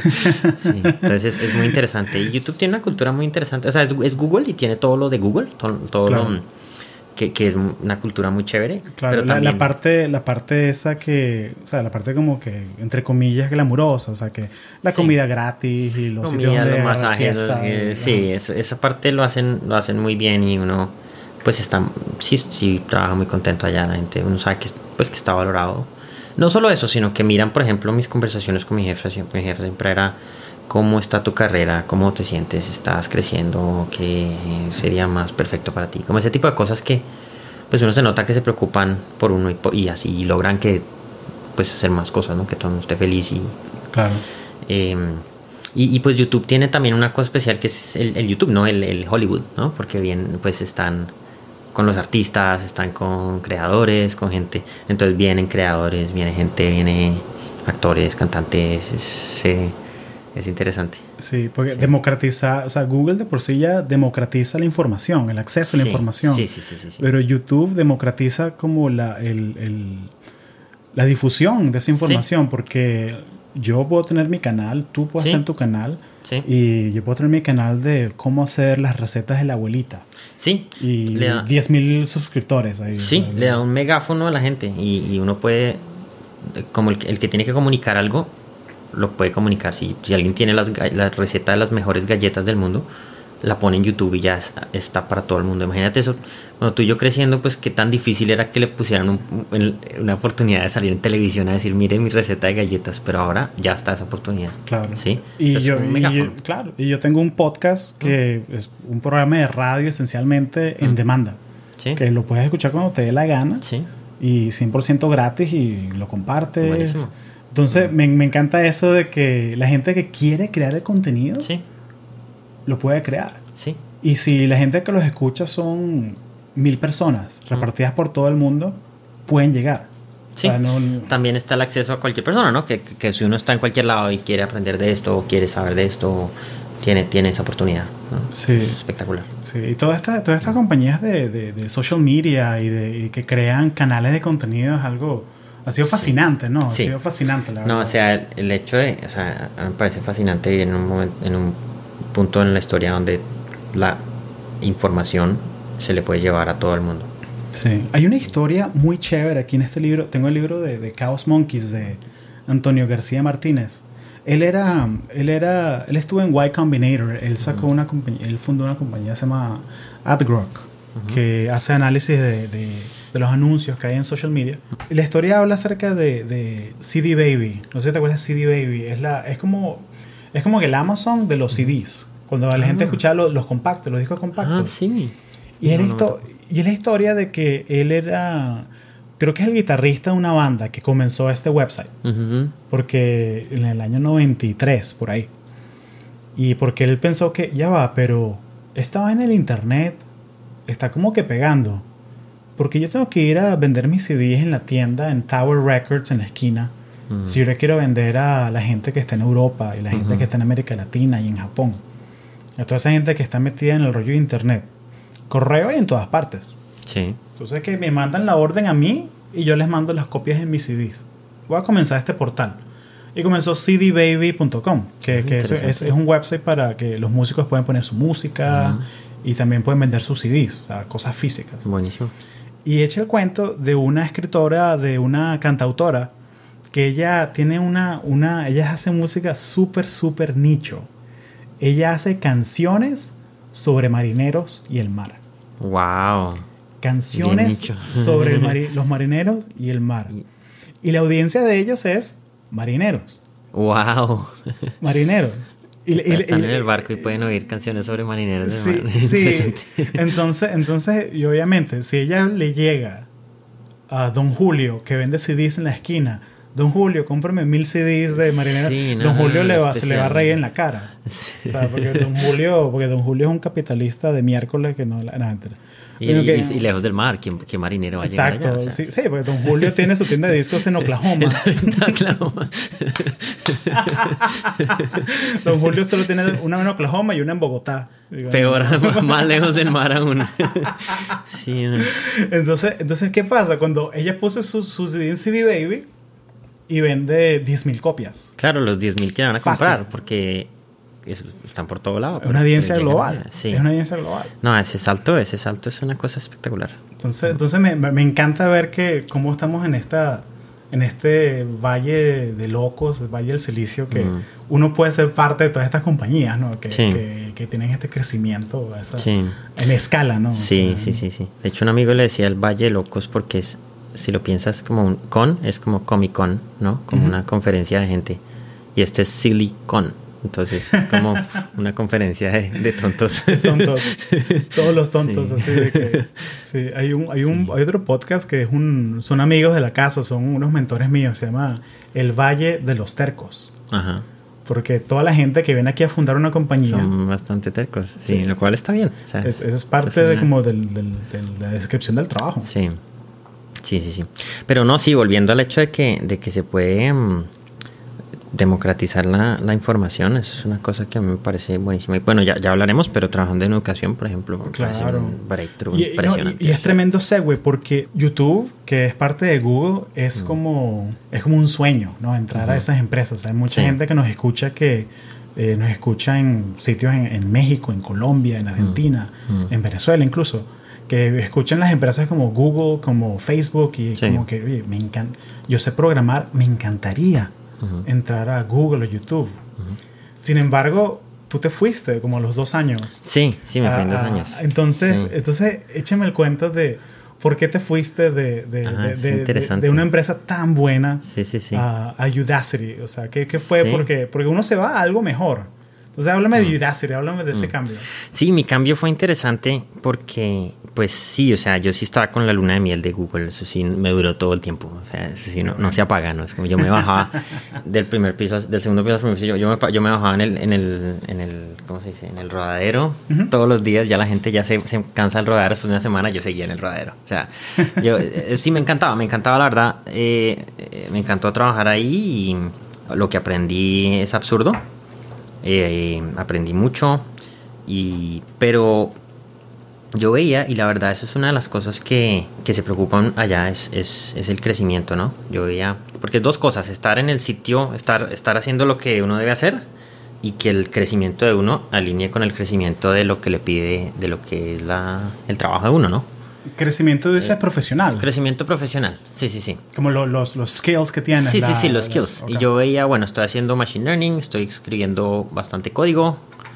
Sí, entonces es, es muy interesante. Y YouTube tiene una cultura muy interesante. O sea, es, es Google y tiene todo lo de Google, todo, todo claro. lo que, que es una cultura muy chévere. Claro, pero la, también, la parte la parte esa que, o sea, la parte como que, entre comillas, glamurosa, o sea, que la sí. comida gratis y los comida, sitios donde los agarrar masajes, siesta. eh, Y, sí, eso, esa parte lo hacen, lo hacen muy bien y uno, pues está, sí, sí, trabaja muy contento allá. La gente, uno sabe que, pues, que está valorado. No solo eso, sino que miran, por ejemplo, mis conversaciones con mi jefe. Mi jefe siempre era, ¿cómo está tu carrera? ¿Cómo te sientes? ¿Estás creciendo? ¿Qué sería más perfecto para ti? Como ese tipo de cosas que, pues, uno se nota que se preocupan por uno y, por, y así y logran que, pues, hacer más cosas, ¿no? Que todo el mundo esté feliz y... claro. Eh, y, y pues YouTube tiene también una cosa especial que es el, el YouTube, ¿no? El, el Hollywood, ¿no? Porque bien, pues, están... con los artistas, están con creadores, con gente, entonces vienen creadores, viene gente, viene actores, cantantes, es, es, es interesante. Sí, porque sí. democratiza, o sea, Google de por sí ya democratiza la información, el acceso a la sí, información, sí, sí, sí, sí, sí. Pero YouTube democratiza como la, el, el, la difusión de esa información, sí. Porque yo puedo tener mi canal, tú puedes sí. tener tu canal, sí. y yo puedo tener mi canal de cómo hacer las recetas de la abuelita. Sí. Y diez mil suscriptores ahí. Sí, o sea, le da un megáfono a la gente y, y uno puede, como el, el que tiene que comunicar algo, lo puede comunicar. Si, si alguien tiene las, la receta de las mejores galletas del mundo, la pone en YouTube y ya es, está para todo el mundo. Imagínate eso. Bueno, tú y yo creciendo, pues qué tan difícil era que le pusieran un, un, una oportunidad de salir en televisión a decir, mire mi receta de galletas, pero ahora ya está esa oportunidad. Claro. ¿Sí? Y, yo, y yo, claro, y yo tengo un podcast que ¿Mm? es un programa de radio esencialmente en ¿Mm? demanda. ¿Sí? Que lo puedes escuchar cuando te dé la gana. ¿Sí? Y cien por ciento gratis y lo compartes. Buenísimo. Entonces, me, me encanta eso de que la gente que quiere crear el contenido ¿Sí? lo puede crear. ¿Sí? Y si la gente que los escucha son mil personas repartidas mm. por todo el mundo, pueden llegar. Sí. O sea, no, no... También está el acceso a cualquier persona, ¿no? Que, que, que si uno está en cualquier lado y quiere aprender de esto o quiere saber de esto, tiene, tiene esa oportunidad, ¿no? Sí. Es espectacular. Sí. Y todas estas todas estas compañías de, de, de social media y, de, y que crean canales de contenido es algo... Ha sido fascinante, sí. ¿no? Ha sí. sido fascinante, la verdad. No, o sea, el, el hecho de... O sea, me parece fascinante en un momento, en un punto en la historia donde la información se le puede llevar a todo el mundo. Sí. Hay una historia muy chévere aquí en este libro. Tengo el libro de, de Chaos Monkeys de Antonio García Martínez. Él era... Él era... Él estuvo en Y Combinator. Él sacó uh-huh. una compañía... Él fundó una compañía que se llama AdGrok, uh-huh. que hace análisis de... de de los anuncios que hay en social media. Y la historia habla acerca de, de C D Baby. No sé si te acuerdas de C D Baby. Es, la, es, como, es como que el Amazon de los C Ds. Cuando la ah. gente escuchaba los, los compactos, los discos compactos. Ah, sí. Y, no, no. y es la historia de que él era... Creo que es el guitarrista de una banda que comenzó este website. Uh-huh. Porque en el año noventa y tres, por ahí. Y porque él pensó que, ya va, pero estaba en el internet, está como que pegando. Porque yo tengo que ir a vender mis C Ds en la tienda, en Tower Records, en la esquina. Uh-huh. Si yo le quiero vender a la gente que está en Europa y la gente uh-huh. que está en América Latina y en Japón. A toda esa gente que está metida en el rollo de internet. Correo y en todas partes. Sí. Entonces que me mandan la orden a mí y yo les mando las copias en mis C Ds. Voy a comenzar este portal. Y comenzó C D baby punto com, que, uh-huh. que es, es, es un website para que los músicos puedan poner su música uh-huh. y también pueden vender sus C Ds, o sea, cosas físicas. Buenísimo. Y echa el cuento de una escritora, de una cantautora, que ella tiene una... una ella hace música súper, súper nicho. Ella hace canciones sobre marineros y el mar. ¡Wow! Canciones sobre el mari- los marineros y el mar. Y la audiencia de ellos es marineros. ¡Wow! Marineros. Y, y, están y, en el barco y pueden oír canciones sobre marineros de sí, mar. Sí, entonces, entonces, y obviamente, si ella le llega a Don Julio, que vende C Ds en la esquina. Don Julio, cómprame mil C Ds de Marinero. Sí, no, Don Julio no, le va, se le va a reír en la cara. Sí. O sea, porque Don Julio, porque Don Julio es un capitalista de miércoles que no... no mentira. Y, que, y, y lejos del mar, ¿qué, qué marinero va a llegar allá? Exacto, o sea. sí, sí, porque Don Julio tiene su tienda de discos en Oklahoma. En Oklahoma. Don Julio solo tiene una en Oklahoma y una en Bogotá. Digamos. Peor, más lejos del mar aún. Sí, no. entonces, entonces, ¿qué pasa? Cuando ella puso su, su C D en C D Baby y vende diez mil copias. Claro, los diez mil que van a comprar, Fácil. porque... están por todo lado. Es una audiencia global. Sí. Es una audiencia global. No, ese salto, ese salto es una cosa espectacular. Entonces, entonces me, me encanta ver que cómo estamos en esta, en este valle de locos, el valle del silicio, que mm. uno puede ser parte de todas estas compañías, ¿no? Que, sí. que, que tienen este crecimiento esa, sí. en escala, ¿no? Sí, o sea, sí, sí, sí. De hecho, un amigo le decía el valle de locos porque es, si lo piensas como un con, es como Comic Con, ¿no? Como uh-huh. una conferencia de gente. Y este es Silly Con. Entonces es como una conferencia de, de tontos. Tontos. Todos los tontos, sí. así de que... Sí, hay, un, hay, un, sí. hay otro podcast que es un, son amigos de la casa, son unos mentores míos, se llama El Valle de los Tercos. Ajá. Porque toda la gente que viene aquí a fundar una compañía... Son bastante tercos, sí, sí. Lo cual está bien. O sea, es, es parte de, una... como del, del, del, de la descripción del trabajo. Sí, sí, sí, sí. Pero no, sí, volviendo al hecho de que, de que se puede... Um, democratizar la, la información es una cosa que a mí me parece buenísima. Y bueno, ya, ya hablaremos, pero trabajando en educación, por ejemplo, me claro. parece un breakthrough y, impresionante. No, y, y es tremendo segue porque YouTube, que es parte de Google, es, mm. como, es como un sueño, ¿no? Entrar uh-huh. a esas empresas. O sea, hay mucha sí. gente que nos escucha que eh, nos escucha en sitios en, en México, en Colombia, en Argentina, mm. en Venezuela incluso, que escuchan las empresas como Google, como Facebook y sí. como que, oye, me encanta, yo sé programar, me encantaría Uh-huh. entrar a Google o YouTube. Uh-huh. Sin embargo, tú te fuiste como a los dos años. Sí, sí, me fui en dos años. Entonces, sí. entonces, échame el cuento de por qué te fuiste de, de, ah, de, de, de, de una empresa tan buena sí, sí, sí. A, a Udacity. O sea, ¿qué, qué fue? Sí. Porque, porque uno se va a algo mejor. Entonces, háblame mm. de Udacity, háblame de mm. ese cambio. Sí, mi cambio fue interesante porque, pues sí, o sea, yo sí estaba con la luna de miel de Google, eso sí me duró todo el tiempo, o sea, eso sí no, no se apaga, ¿no? Es como yo me bajaba del primer piso, del segundo piso al primer piso, yo, yo, me, yo me bajaba en el, en el, en el, ¿cómo se dice? En el rodadero uh-huh. todos los días, ya la gente ya se, se cansa del rodadero, después de una semana yo seguía en el rodadero, o sea, yo eh, sí me encantaba, me encantaba la verdad, eh, eh, me encantó trabajar ahí y lo que aprendí es absurdo. Eh, aprendí mucho y pero yo veía y la verdad eso es una de las cosas que, que se preocupan allá es, es, es el crecimiento, ¿no? Yo veía, porque es dos cosas, estar en el sitio, estar, estar haciendo lo que uno debe hacer y que el crecimiento de uno alinee con el crecimiento de lo que le pide, de lo que es la, el trabajo de uno, ¿no? Crecimiento de ese eh, profesional. Crecimiento profesional, sí, sí, sí. Como lo, los, los skills que tienes. Sí, la, sí, sí, los skills. Okay. Y yo veía, bueno, estoy haciendo machine learning, estoy escribiendo bastante código.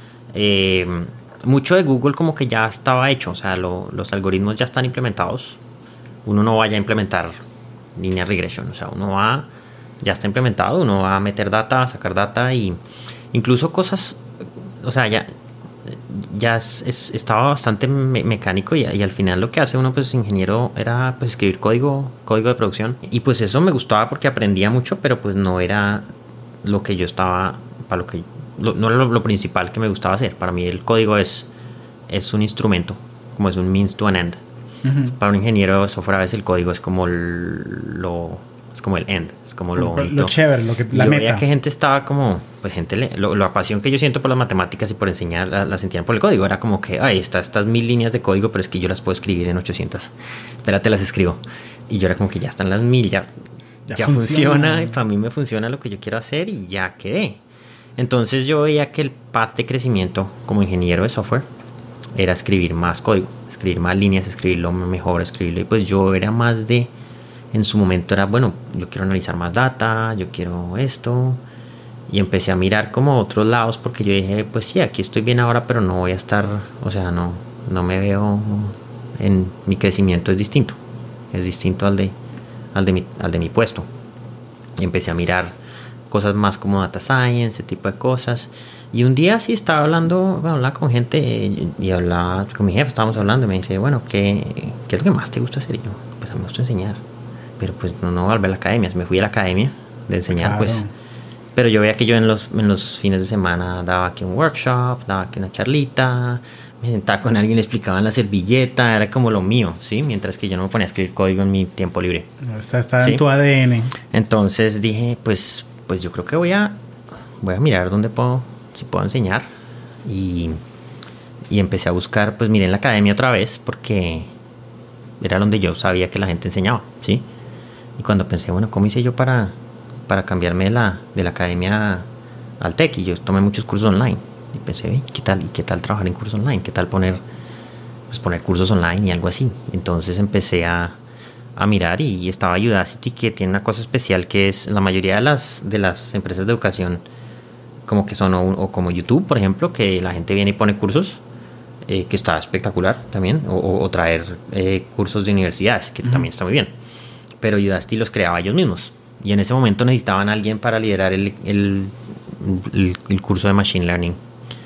Eh, mucho de Google como que ya estaba hecho, o sea, lo, los algoritmos ya están implementados. Uno no vaya a implementar linear regression, o sea, uno va, ya está implementado, uno va a meter data, a sacar data y incluso cosas, o sea, ya... ya es, es, estaba bastante me- mecánico y, y al final lo que hace uno pues ingeniero era pues escribir código código de producción y pues eso me gustaba porque aprendía mucho pero pues no era lo que yo estaba para lo que lo, no era lo, lo principal que me gustaba hacer. Para mí el código es es un instrumento, como es un means to an end. Uh-huh. Para un ingeniero de software a veces el código es como el, lo es como el end, es como lo bonito. Lo chévere, lo que, la yo meta. Veía que gente estaba como, pues gente, le, lo, la pasión que yo siento por las matemáticas y por enseñar, la, la sentían por el código. Era como que, ay, está, estas mil líneas de código, pero es que yo las puedo escribir en ochocientas. Espérate, las escribo. Y yo era como que ya están las mil, ya, ya, ya funciona. funciona. Y para mí me funciona lo que yo quiero hacer y ya quedé. Entonces yo veía que el path de crecimiento como ingeniero de software era escribir más código, escribir más líneas, escribirlo mejor, escribirlo. Y pues yo era más de... En su momento era, bueno, yo quiero analizar más data, yo quiero esto. Y empecé a mirar como otros lados porque yo dije, pues sí, aquí estoy bien ahora, pero no voy a estar, o sea, no, no me veo en mi crecimiento es distinto. Es distinto al de, al de, mi, al de mi puesto. Y empecé a mirar cosas más como data science, ese tipo de cosas. Y un día sí estaba hablando, bueno, hablaba con gente y, y hablaba con mi jefe, estábamos hablando y me dice, bueno, ¿qué, ¿qué es lo que más te gusta hacer? Y yo, pues a mí me gusta enseñar. pero pues no, no volver a la academia. Me fui a la academia de enseñar, Claro. pues. Pero yo veía que yo en los, en los fines de semana daba aquí un workshop, daba aquí una charlita, me sentaba con alguien, le explicaban la servilleta, era como lo mío, ¿sí? Mientras que yo no me ponía a escribir código en mi tiempo libre. No, está, está ¿Sí? en tu A D N. Entonces dije, pues, pues yo creo que voy a, voy a mirar dónde puedo, si puedo enseñar. Y, y empecé a buscar, pues miré en la academia otra vez, porque era donde yo sabía que la gente enseñaba, ¿sí? Y cuando pensé, bueno, ¿cómo hice yo para, para cambiarme de la, de la academia al TEC? Y yo tomé muchos cursos online. Y pensé, ¿qué tal? ¿Y qué tal trabajar en cursos online? ¿Qué tal poner, pues poner cursos online y algo así? Entonces empecé a, a mirar y, y estaba Udacity, que tiene una cosa especial, que es la mayoría de las, de las empresas de educación, como que son, o, o como YouTube, por ejemplo, que la gente viene y pone cursos, eh, que está espectacular también, o, o, o traer eh, cursos de universidades, que uh-huh. también está muy bien. Pero Udacity los creaba ellos mismos. Y en ese momento necesitaban a alguien para liderar el, el, el, el curso de Machine Learning.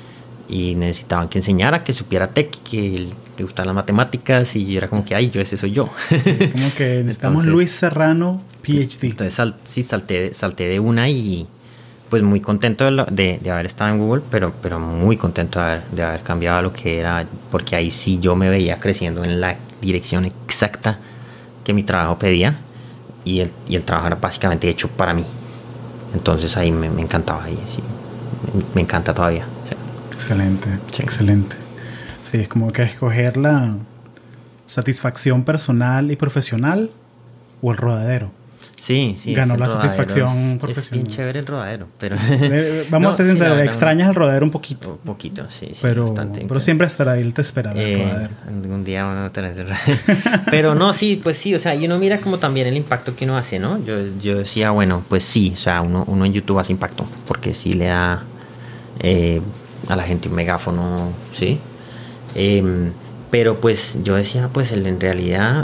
Y necesitaban que enseñara, que supiera tech, que le gustaban las matemáticas. Y yo era como que, ay, yo ese soy yo. Sí, como que necesitamos entonces, Luis Serrano, P H D. Entonces sal, sí, salté, salté de una y pues muy contento de, lo, de, de haber estado en Google, pero, pero muy contento de haber, de haber cambiado a lo que era, porque ahí sí yo me veía creciendo en la dirección exacta que mi trabajo pedía. Y el, y el trabajo era básicamente hecho para mí. Entonces ahí me, me encantaba. Y sí, me, me encanta todavía. Sí. Excelente, sí. excelente. Sí, es como que escoger la satisfacción personal y profesional o el rodadero. Sí, sí. Ganó la satisfacción es, profesional. Es bien chévere el rodadero, pero... Vamos no, a ser sinceros, sí, extrañas el rodadero un poquito. Un poquito, sí, sí. Pero, bastante, pero siempre estará ahí, él te esperará eh, el rodadero. Algún día van a tener ese rodadero. Pero no, sí, pues sí, o sea, y uno mira como también el impacto que uno hace, ¿no? Yo, yo decía, bueno, pues sí, o sea, uno, uno en YouTube hace impacto, porque sí le da eh, a la gente un megáfono, ¿sí? Eh, pero pues yo decía, pues en realidad...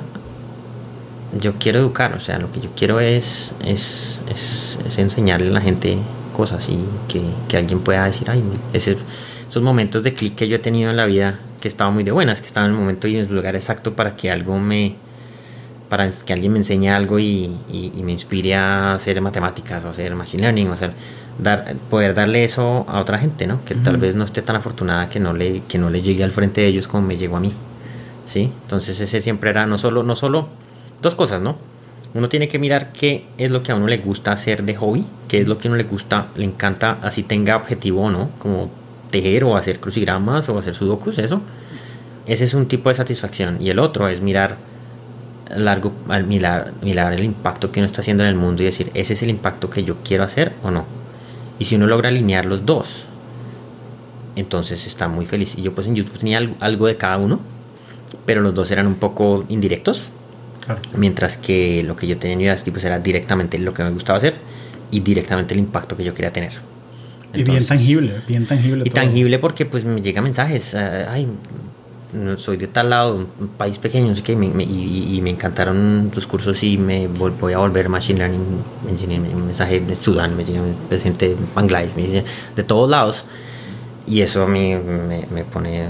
yo quiero educar, o sea, lo que yo quiero es, es, es, es enseñarle a la gente cosas y que, que alguien pueda decir, ay, ese, esos momentos de clic que yo he tenido en la vida, que estaba muy de buenas, que estaba en el momento y en el lugar exacto para que algo me, para que alguien me enseñe algo y, y, y me inspire a hacer matemáticas o hacer machine learning o hacer, dar, poder darle eso a otra gente, ¿no? Que uh-huh. tal vez no esté tan afortunada que no le, que no le llegue al frente de ellos como me llegó a mí, ¿sí? Entonces ese siempre era no solo, no solo dos cosas, ¿no? Uno tiene que mirar qué es lo que a uno le gusta hacer de hobby, qué es lo que a uno le gusta, le encanta, así tenga objetivo o no, como tejer o hacer crucigramas o hacer sudokus, eso. Ese es un tipo de satisfacción. Y el otro es mirar largo, mirar, mirar el impacto que uno está haciendo en el mundo y decir, ¿ese es el impacto que yo quiero hacer o no? Y si uno logra alinear los dos, entonces está muy feliz. Y yo pues en YouTube tenía algo, algo de cada uno, pero los dos eran un poco indirectos. Claro. Mientras que lo que yo tenía en Udacity pues era directamente lo que me gustaba hacer y directamente el impacto que yo quería tener. Entonces, y bien tangible, bien tangible. Y todo. tangible porque pues me llegan mensajes, uh, ay, soy de tal lado, un país pequeño, no sé qué, me, me, y, y me encantaron tus cursos y me vol- voy a volver Machine Learning. Me enseñé un mensaje de Sudán, me enseñó gente de Bangladesh, me enseñé de todos lados. Y eso a mí me, me pone...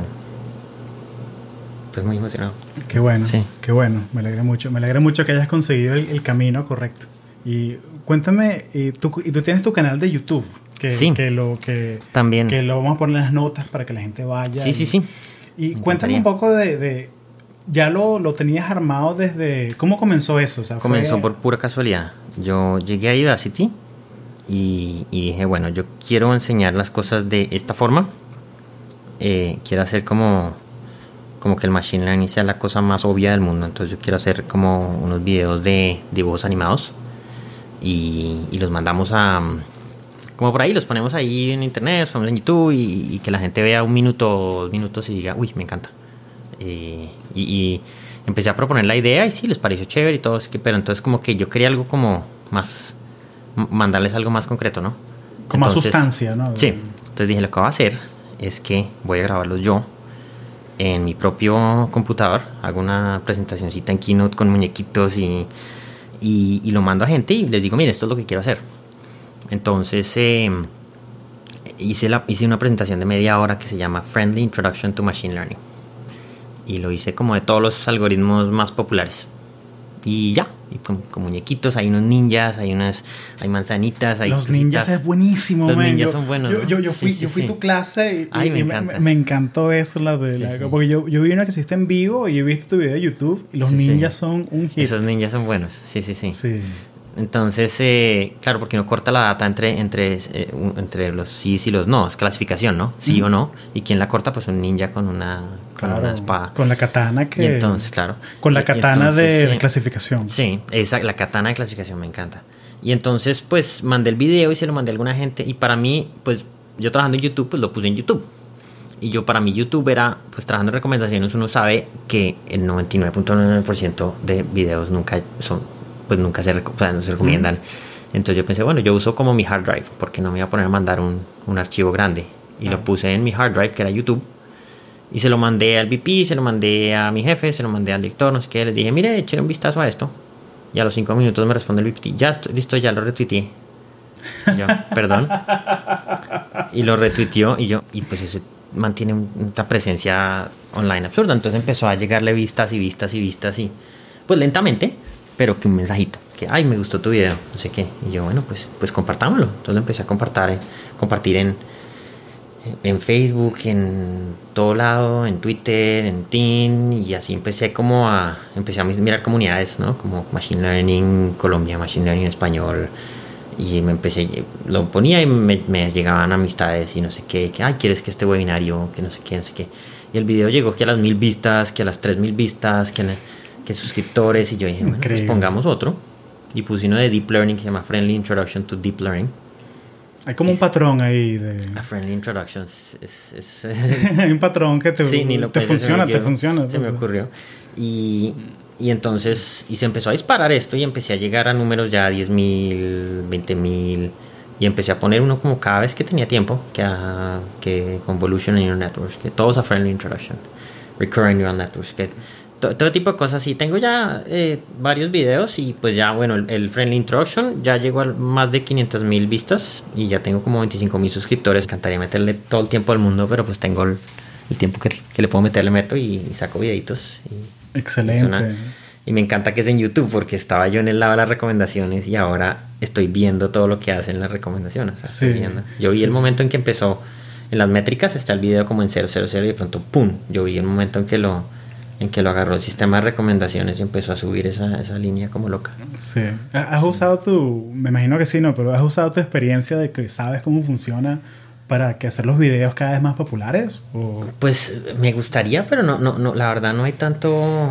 pues muy emocionado. Qué bueno, sí. qué bueno, me alegra mucho, me alegra mucho que hayas conseguido el, el camino correcto. Y cuéntame, y tú, y tú tienes tu canal de YouTube, que, sí, que lo que también que lo vamos a poner en las notas para que la gente vaya. Sí, y, sí, sí. Y me cuéntame encantaría. Un poco de, de ya lo, lo tenías armado desde, ¿cómo comenzó eso? O sea, comenzó fue... por pura casualidad. Yo llegué a Udacity y, y dije, bueno, yo quiero enseñar las cosas de esta forma. Eh, quiero hacer como como que el machine learning sea la cosa más obvia del mundo. Entonces yo quiero hacer como unos videos de dibujos animados y, y los mandamos a como por ahí, los ponemos ahí en internet, los ponemos en YouTube y, y que la gente vea un minuto o dos minutos y diga, uy, me encanta. Eh, y, y empecé a proponer la idea y sí, les pareció chévere y todo, pero entonces como que yo quería algo como más, mandarles algo más concreto, ¿no? Con más sustancia, ¿no? Sí, entonces dije, lo que voy a hacer es que voy a grabarlos yo en mi propio computador, hago una presentacioncita en Keynote con muñequitos y, y, y lo mando a gente y les digo, mire, esto es lo que quiero hacer. Entonces eh, hice, la, hice una presentación de media hora que se llama Friendly Introduction to Machine Learning y lo hice como de todos los algoritmos más populares y ya, y con, con muñequitos, hay unos ninjas, hay unas, hay manzanitas, hay los cositas. Ninjas es buenísimo, Los man. ninjas yo, son buenos, yo, ¿no? yo, yo fui, sí, sí, yo fui sí. tu clase y, Ay, y me, me, encanta. me encantó eso, la de sí, la, sí. porque yo, yo vi una que hiciste en vivo y he visto tu video de YouTube y los sí, ninjas sí. son un hit. Esos ninjas son buenos, sí, sí, sí. Sí. Entonces, eh, claro, porque uno corta la data entre, entre, eh, un, entre los sí y los no, es clasificación, ¿no? Sí uh-huh. o no. ¿Y quién la corta? Pues un ninja con una, claro, con una espada. Con la katana que... Y entonces, claro. Con la katana entonces, de, sí, de clasificación. Sí, esa, la katana de clasificación me encanta. Y entonces, pues, mandé el video y se lo mandé a alguna gente. Y para mí, pues, yo trabajando en YouTube, pues lo puse en YouTube. Y yo, para mí, YouTube era, pues, trabajando en recomendaciones, uno sabe que el noventa y nueve punto nueve por ciento de videos nunca son... pues nunca se, o sea, no se recomiendan. Mm. Entonces yo pensé, bueno, yo uso como mi hard drive, porque no me iba a poner a mandar un, un archivo grande. Y ah. lo puse en mi hard drive, que era YouTube, y se lo mandé al V P, se lo mandé a mi jefe, se lo mandé al director, no sé qué. Les dije, mire, echen un vistazo a esto. Y a los cinco minutos me responde el V P, ya estoy, listo, ya lo retuiteé. Y yo, perdón. Y lo retuiteó, y yo, y pues ese mantiene una presencia online absurda. Entonces empezó a llegarle vistas y vistas y vistas, y pues lentamente, pero que un mensajito, que ay, me gustó tu video, no sé qué. Y yo, bueno, pues, pues compartámoslo. Entonces lo empecé a compartir, compartir en, en Facebook, en todo lado, en Twitter, en Teen, y así empecé como a, empecé a mirar comunidades, ¿no? Como Machine Learning Colombia, Machine Learning Español, y me empecé, lo ponía y me, me llegaban amistades y no sé qué, que ay, ¿quieres que este webinario? Que no sé qué, no sé qué. Y el video llegó que a las mil vistas, que a las tres mil vistas, que... que suscriptores, y yo dije, bueno, pues pongamos otro, y puse uno de Deep Learning que se llama Friendly Introduction to Deep Learning. Hay como es, un patrón ahí de... A Friendly Introduction es... es, es Hay un patrón que te, sí, ni lo te funciona, te funciona. Se me ocurrió. Y, y entonces, y se empezó a disparar esto, y empecé a llegar a números ya diez mil, veinte mil, y empecé a poner uno como cada vez que tenía tiempo, que, a, que Convolution Neural Networks, que todos a Friendly Introduction, Recurrent Neural Networks, que... todo tipo de cosas. Y tengo ya eh, varios videos, y pues ya, bueno, el, el Friendly Introduction ya llegó a más de quinientas mil vistas, y ya tengo como veinticinco mil suscriptores. Encantaría meterle todo el tiempo del mundo, pero pues tengo el, el tiempo que, que le puedo meter, le meto, y, y saco videitos. Y, excelente. Una, y me encanta que es en YouTube, porque estaba yo en el lado de las recomendaciones y ahora estoy viendo todo lo que hacen las recomendaciones. O sea, sí, estoy viendo. Yo vi sí. el momento en que empezó, en las métricas está el video como en cero cero cero, y de pronto ¡pum! Yo vi el momento en que lo en que lo agarró el sistema de recomendaciones y empezó a subir esa, esa línea como loca. Sí. ¿Has sí. usado tu... me imagino que sí, no, pero has usado tu experiencia de que sabes cómo funciona para que hacer los videos cada vez más populares? ¿O? Pues me gustaría, pero no, no, no, la verdad no hay tanto...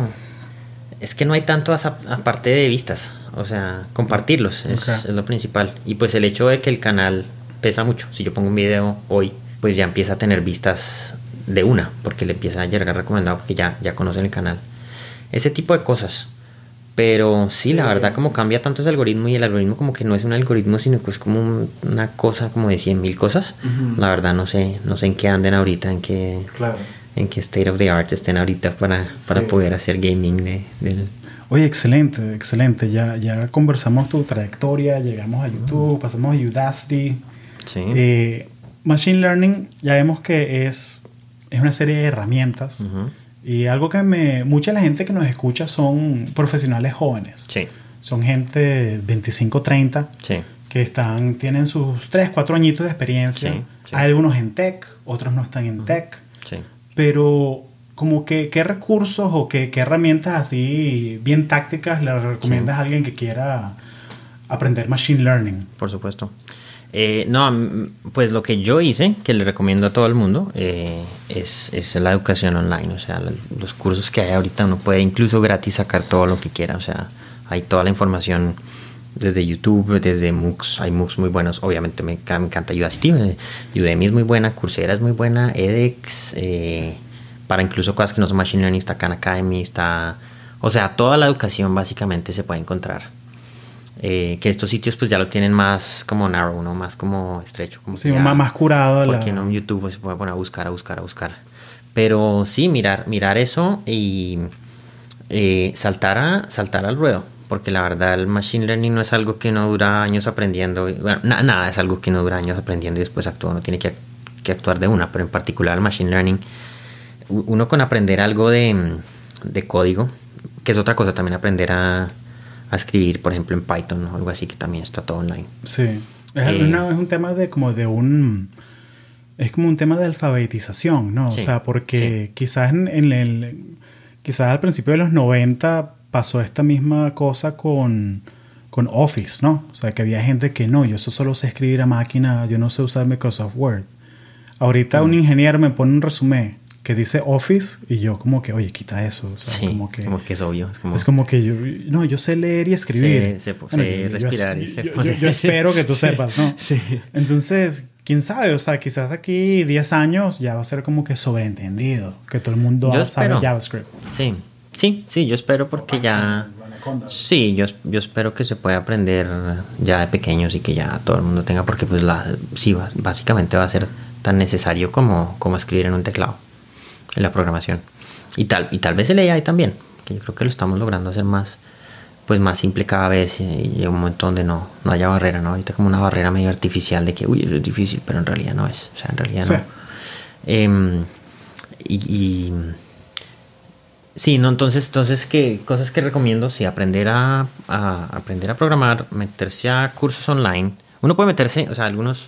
Es que no hay tanto aparte de vistas. O sea, compartirlos es, okay. es lo principal. Y pues el hecho de que el canal pesa mucho. Si yo pongo un video hoy, pues ya empieza a tener vistas de una, porque le empieza a llegar recomendado, porque ya, ya conocen el canal. Ese tipo de cosas. Pero sí, sí, la verdad, como cambia tanto ese algoritmo, y el algoritmo como que no es un algoritmo, sino que es como un, una cosa como de cien mil cosas. Uh-huh. La verdad no sé, no sé en qué anden ahorita, en qué, claro. en qué state of the art estén ahorita para, sí. para poder hacer gaming de, de... Oye, excelente, excelente. Ya, ya conversamos tu trayectoria, llegamos a YouTube, uh-huh. pasamos a Udacity. Sí. Eh, Machine Learning, ya vemos que es, es una serie de herramientas. Uh-huh. Y algo que me... Mucha de la gente que nos escucha son profesionales jóvenes. Sí. Son gente veinticinco, treinta. Sí. Que están, tienen sus tres, cuatro añitos de experiencia. Sí, sí. Hay algunos en tech, otros no están en uh-huh. tech. Sí. Pero, como que, ¿qué recursos o qué, qué herramientas así bien tácticas le recomiendas sí. a alguien que quiera aprender Machine Learning? Por supuesto. Eh, no, pues lo que yo hice, que le recomiendo a todo el mundo, eh, es, es la educación online. O sea, los cursos que hay ahorita, uno puede incluso gratis sacar todo lo que quiera. O sea, hay toda la información desde YouTube, desde MOOCs. Hay MOOCs muy buenos. Obviamente me, me encanta Udacity. Udemy es muy buena, Coursera es muy buena, edX, eh, para incluso cosas que no son Machine Learning, está Khan Academy, está... O sea, toda la educación básicamente se puede encontrar. Eh, que estos sitios pues ya lo tienen más como narrow, ¿no? Más como estrecho, como sí, ya, más, más curado. Porque la... no, en YouTube pues, se puede poner a buscar, a buscar, a buscar. Pero sí, mirar, mirar eso y eh, saltar, a, saltar al ruedo. Porque la verdad el Machine Learning no es algo que uno dura años aprendiendo. Bueno, na, nada es algo que uno dura años aprendiendo y después actúa. Uno tiene que, que actuar de una. Pero en particular el Machine Learning, uno con aprender algo de, de código, que es otra cosa también, aprender a a escribir, por ejemplo, en Python o algo así, que también está todo online. Sí. Es, Eh, una, es un tema de como de un... Es como un tema de alfabetización, ¿no? Sí, O sea, porque sí. quizás en, en el... Quizás al principio de los noventa pasó esta misma cosa con, con Office, ¿no? O sea, que había gente que no, yo eso solo sé escribir a máquina, yo no sé usar Microsoft Word. Ahorita Mm. un ingeniero me pone un resumen que dice Office y yo como que, oye, quita eso. O sea, Sí, como que... como que es obvio. Es como, Es como que yo, no, yo sé leer y escribir. sé, sé- Bueno, sé yo- yo- respirar yo, y sé yo- poner- yo- yo espero que tú Sí, sepas, ¿no? sí. Entonces, quién sabe, o sea, quizás de aquí diez años ya va a ser como que sobreentendido, que todo el mundo Yo sabe espero. JavaScript. Sí, sí, sí, yo espero porque ya... Sí, yo, yo espero que se pueda aprender ya de pequeños y que ya todo el mundo tenga, porque pues la, sí, va- básicamente va a ser tan necesario como, como escribir en un teclado, en la programación. Y tal, y tal vez el A I también, que yo creo que lo estamos logrando hacer más, pues más simple cada vez, y llega un momento donde no, no haya barrera, ¿no? Ahorita como una barrera medio artificial de que, uy, eso es difícil, pero en realidad no es, o sea, en realidad Sí. no. Em, y, y sí, no, entonces, entonces ¿qué cosas que recomiendo? Sí, aprender a, a aprender a programar, meterse a cursos online. Uno puede meterse, o sea, algunos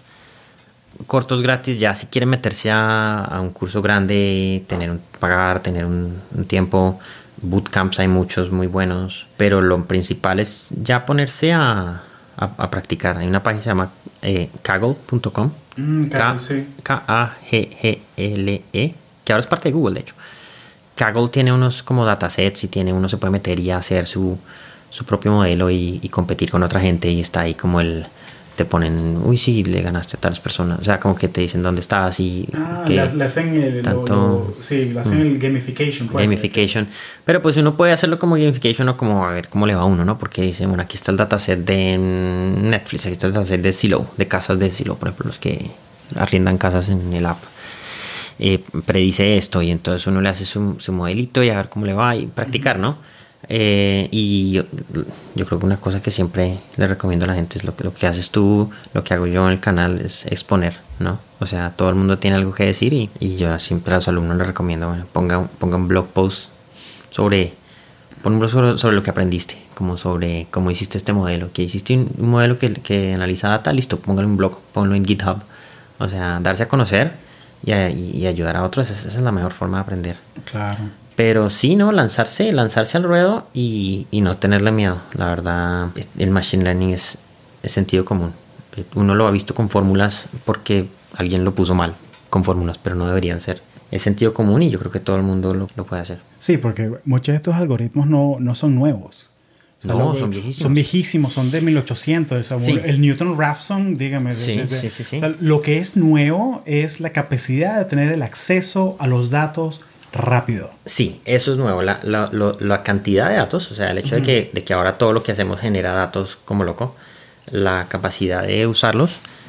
cortos gratis, ya si quiere meterse a, a un curso grande, tener un, pagar, tener un, un tiempo. Bootcamps hay muchos muy buenos, pero lo principal es ya ponerse a, a, a practicar. Hay una página que se llama eh, kaggle punto com, Mm, K- Kaggle, sí. K A G G L E, que ahora es parte de Google, de hecho. Kaggle tiene unos como datasets y tiene, uno se puede meter y hacer su, su propio modelo y, y competir con otra gente, y está ahí como el, te ponen, uy, sí, le ganaste a tales personas, o sea, como que te dicen dónde estás y Ah, que le, le hacen el, lo- tanto- lo- sí, le hacen el gamification. pues. gamification, pero pues uno puede hacerlo como gamification o como a ver cómo le va a uno, ¿no? Porque dice, bueno, aquí está el dataset de Netflix, aquí está el dataset de Zillow, de casas de Zillow, por ejemplo, los que arriendan casas en el app. Eh, predice esto, y entonces uno le hace su, su modelito y a ver cómo le va y practicar, ¿no? Eh, y yo, yo creo que una cosa que siempre le recomiendo a la gente es lo, que- lo que haces tú, lo que hago yo en el canal es exponer, ¿no? O sea, todo el mundo tiene algo que decir, y, y yo siempre a los alumnos les recomiendo, bueno, ponga, ponga un blog post sobre, pon un blog sobre, sobre lo que aprendiste, como sobre cómo hiciste este modelo, que hiciste un, un modelo que, que analiza data, listo, póngalo en un blog, ponlo en GitHub. O sea, darse a conocer y, a- y ayudar a otros, esa, esa es la mejor forma de aprender. Claro. Pero sí, ¿no? Lanzarse, lanzarse al ruedo y, y no tenerle miedo. La verdad, es- el machine learning es, es sentido común. Uno lo ha visto con fórmulas porque alguien lo puso mal con fórmulas, pero no deberían ser. Es sentido común y yo creo que todo el mundo lo, lo puede hacer. Sí, porque muchos de estos algoritmos no, no son nuevos. O sea, No, lo- son viejísimos. Son viejísimos, son de mil ochocientos. O sea, Sí. El Newton-Raphson, dígame. de- Sí, desde- sí, sí, sí. o sea, lo que es nuevo es la capacidad de tener el acceso a los datos rápido. Sí, eso es nuevo. La, la, lo- la cantidad de datos, o sea, el hecho de, que, de que ahora todo lo que hacemos genera datos como loco, la capacidad de usarlos,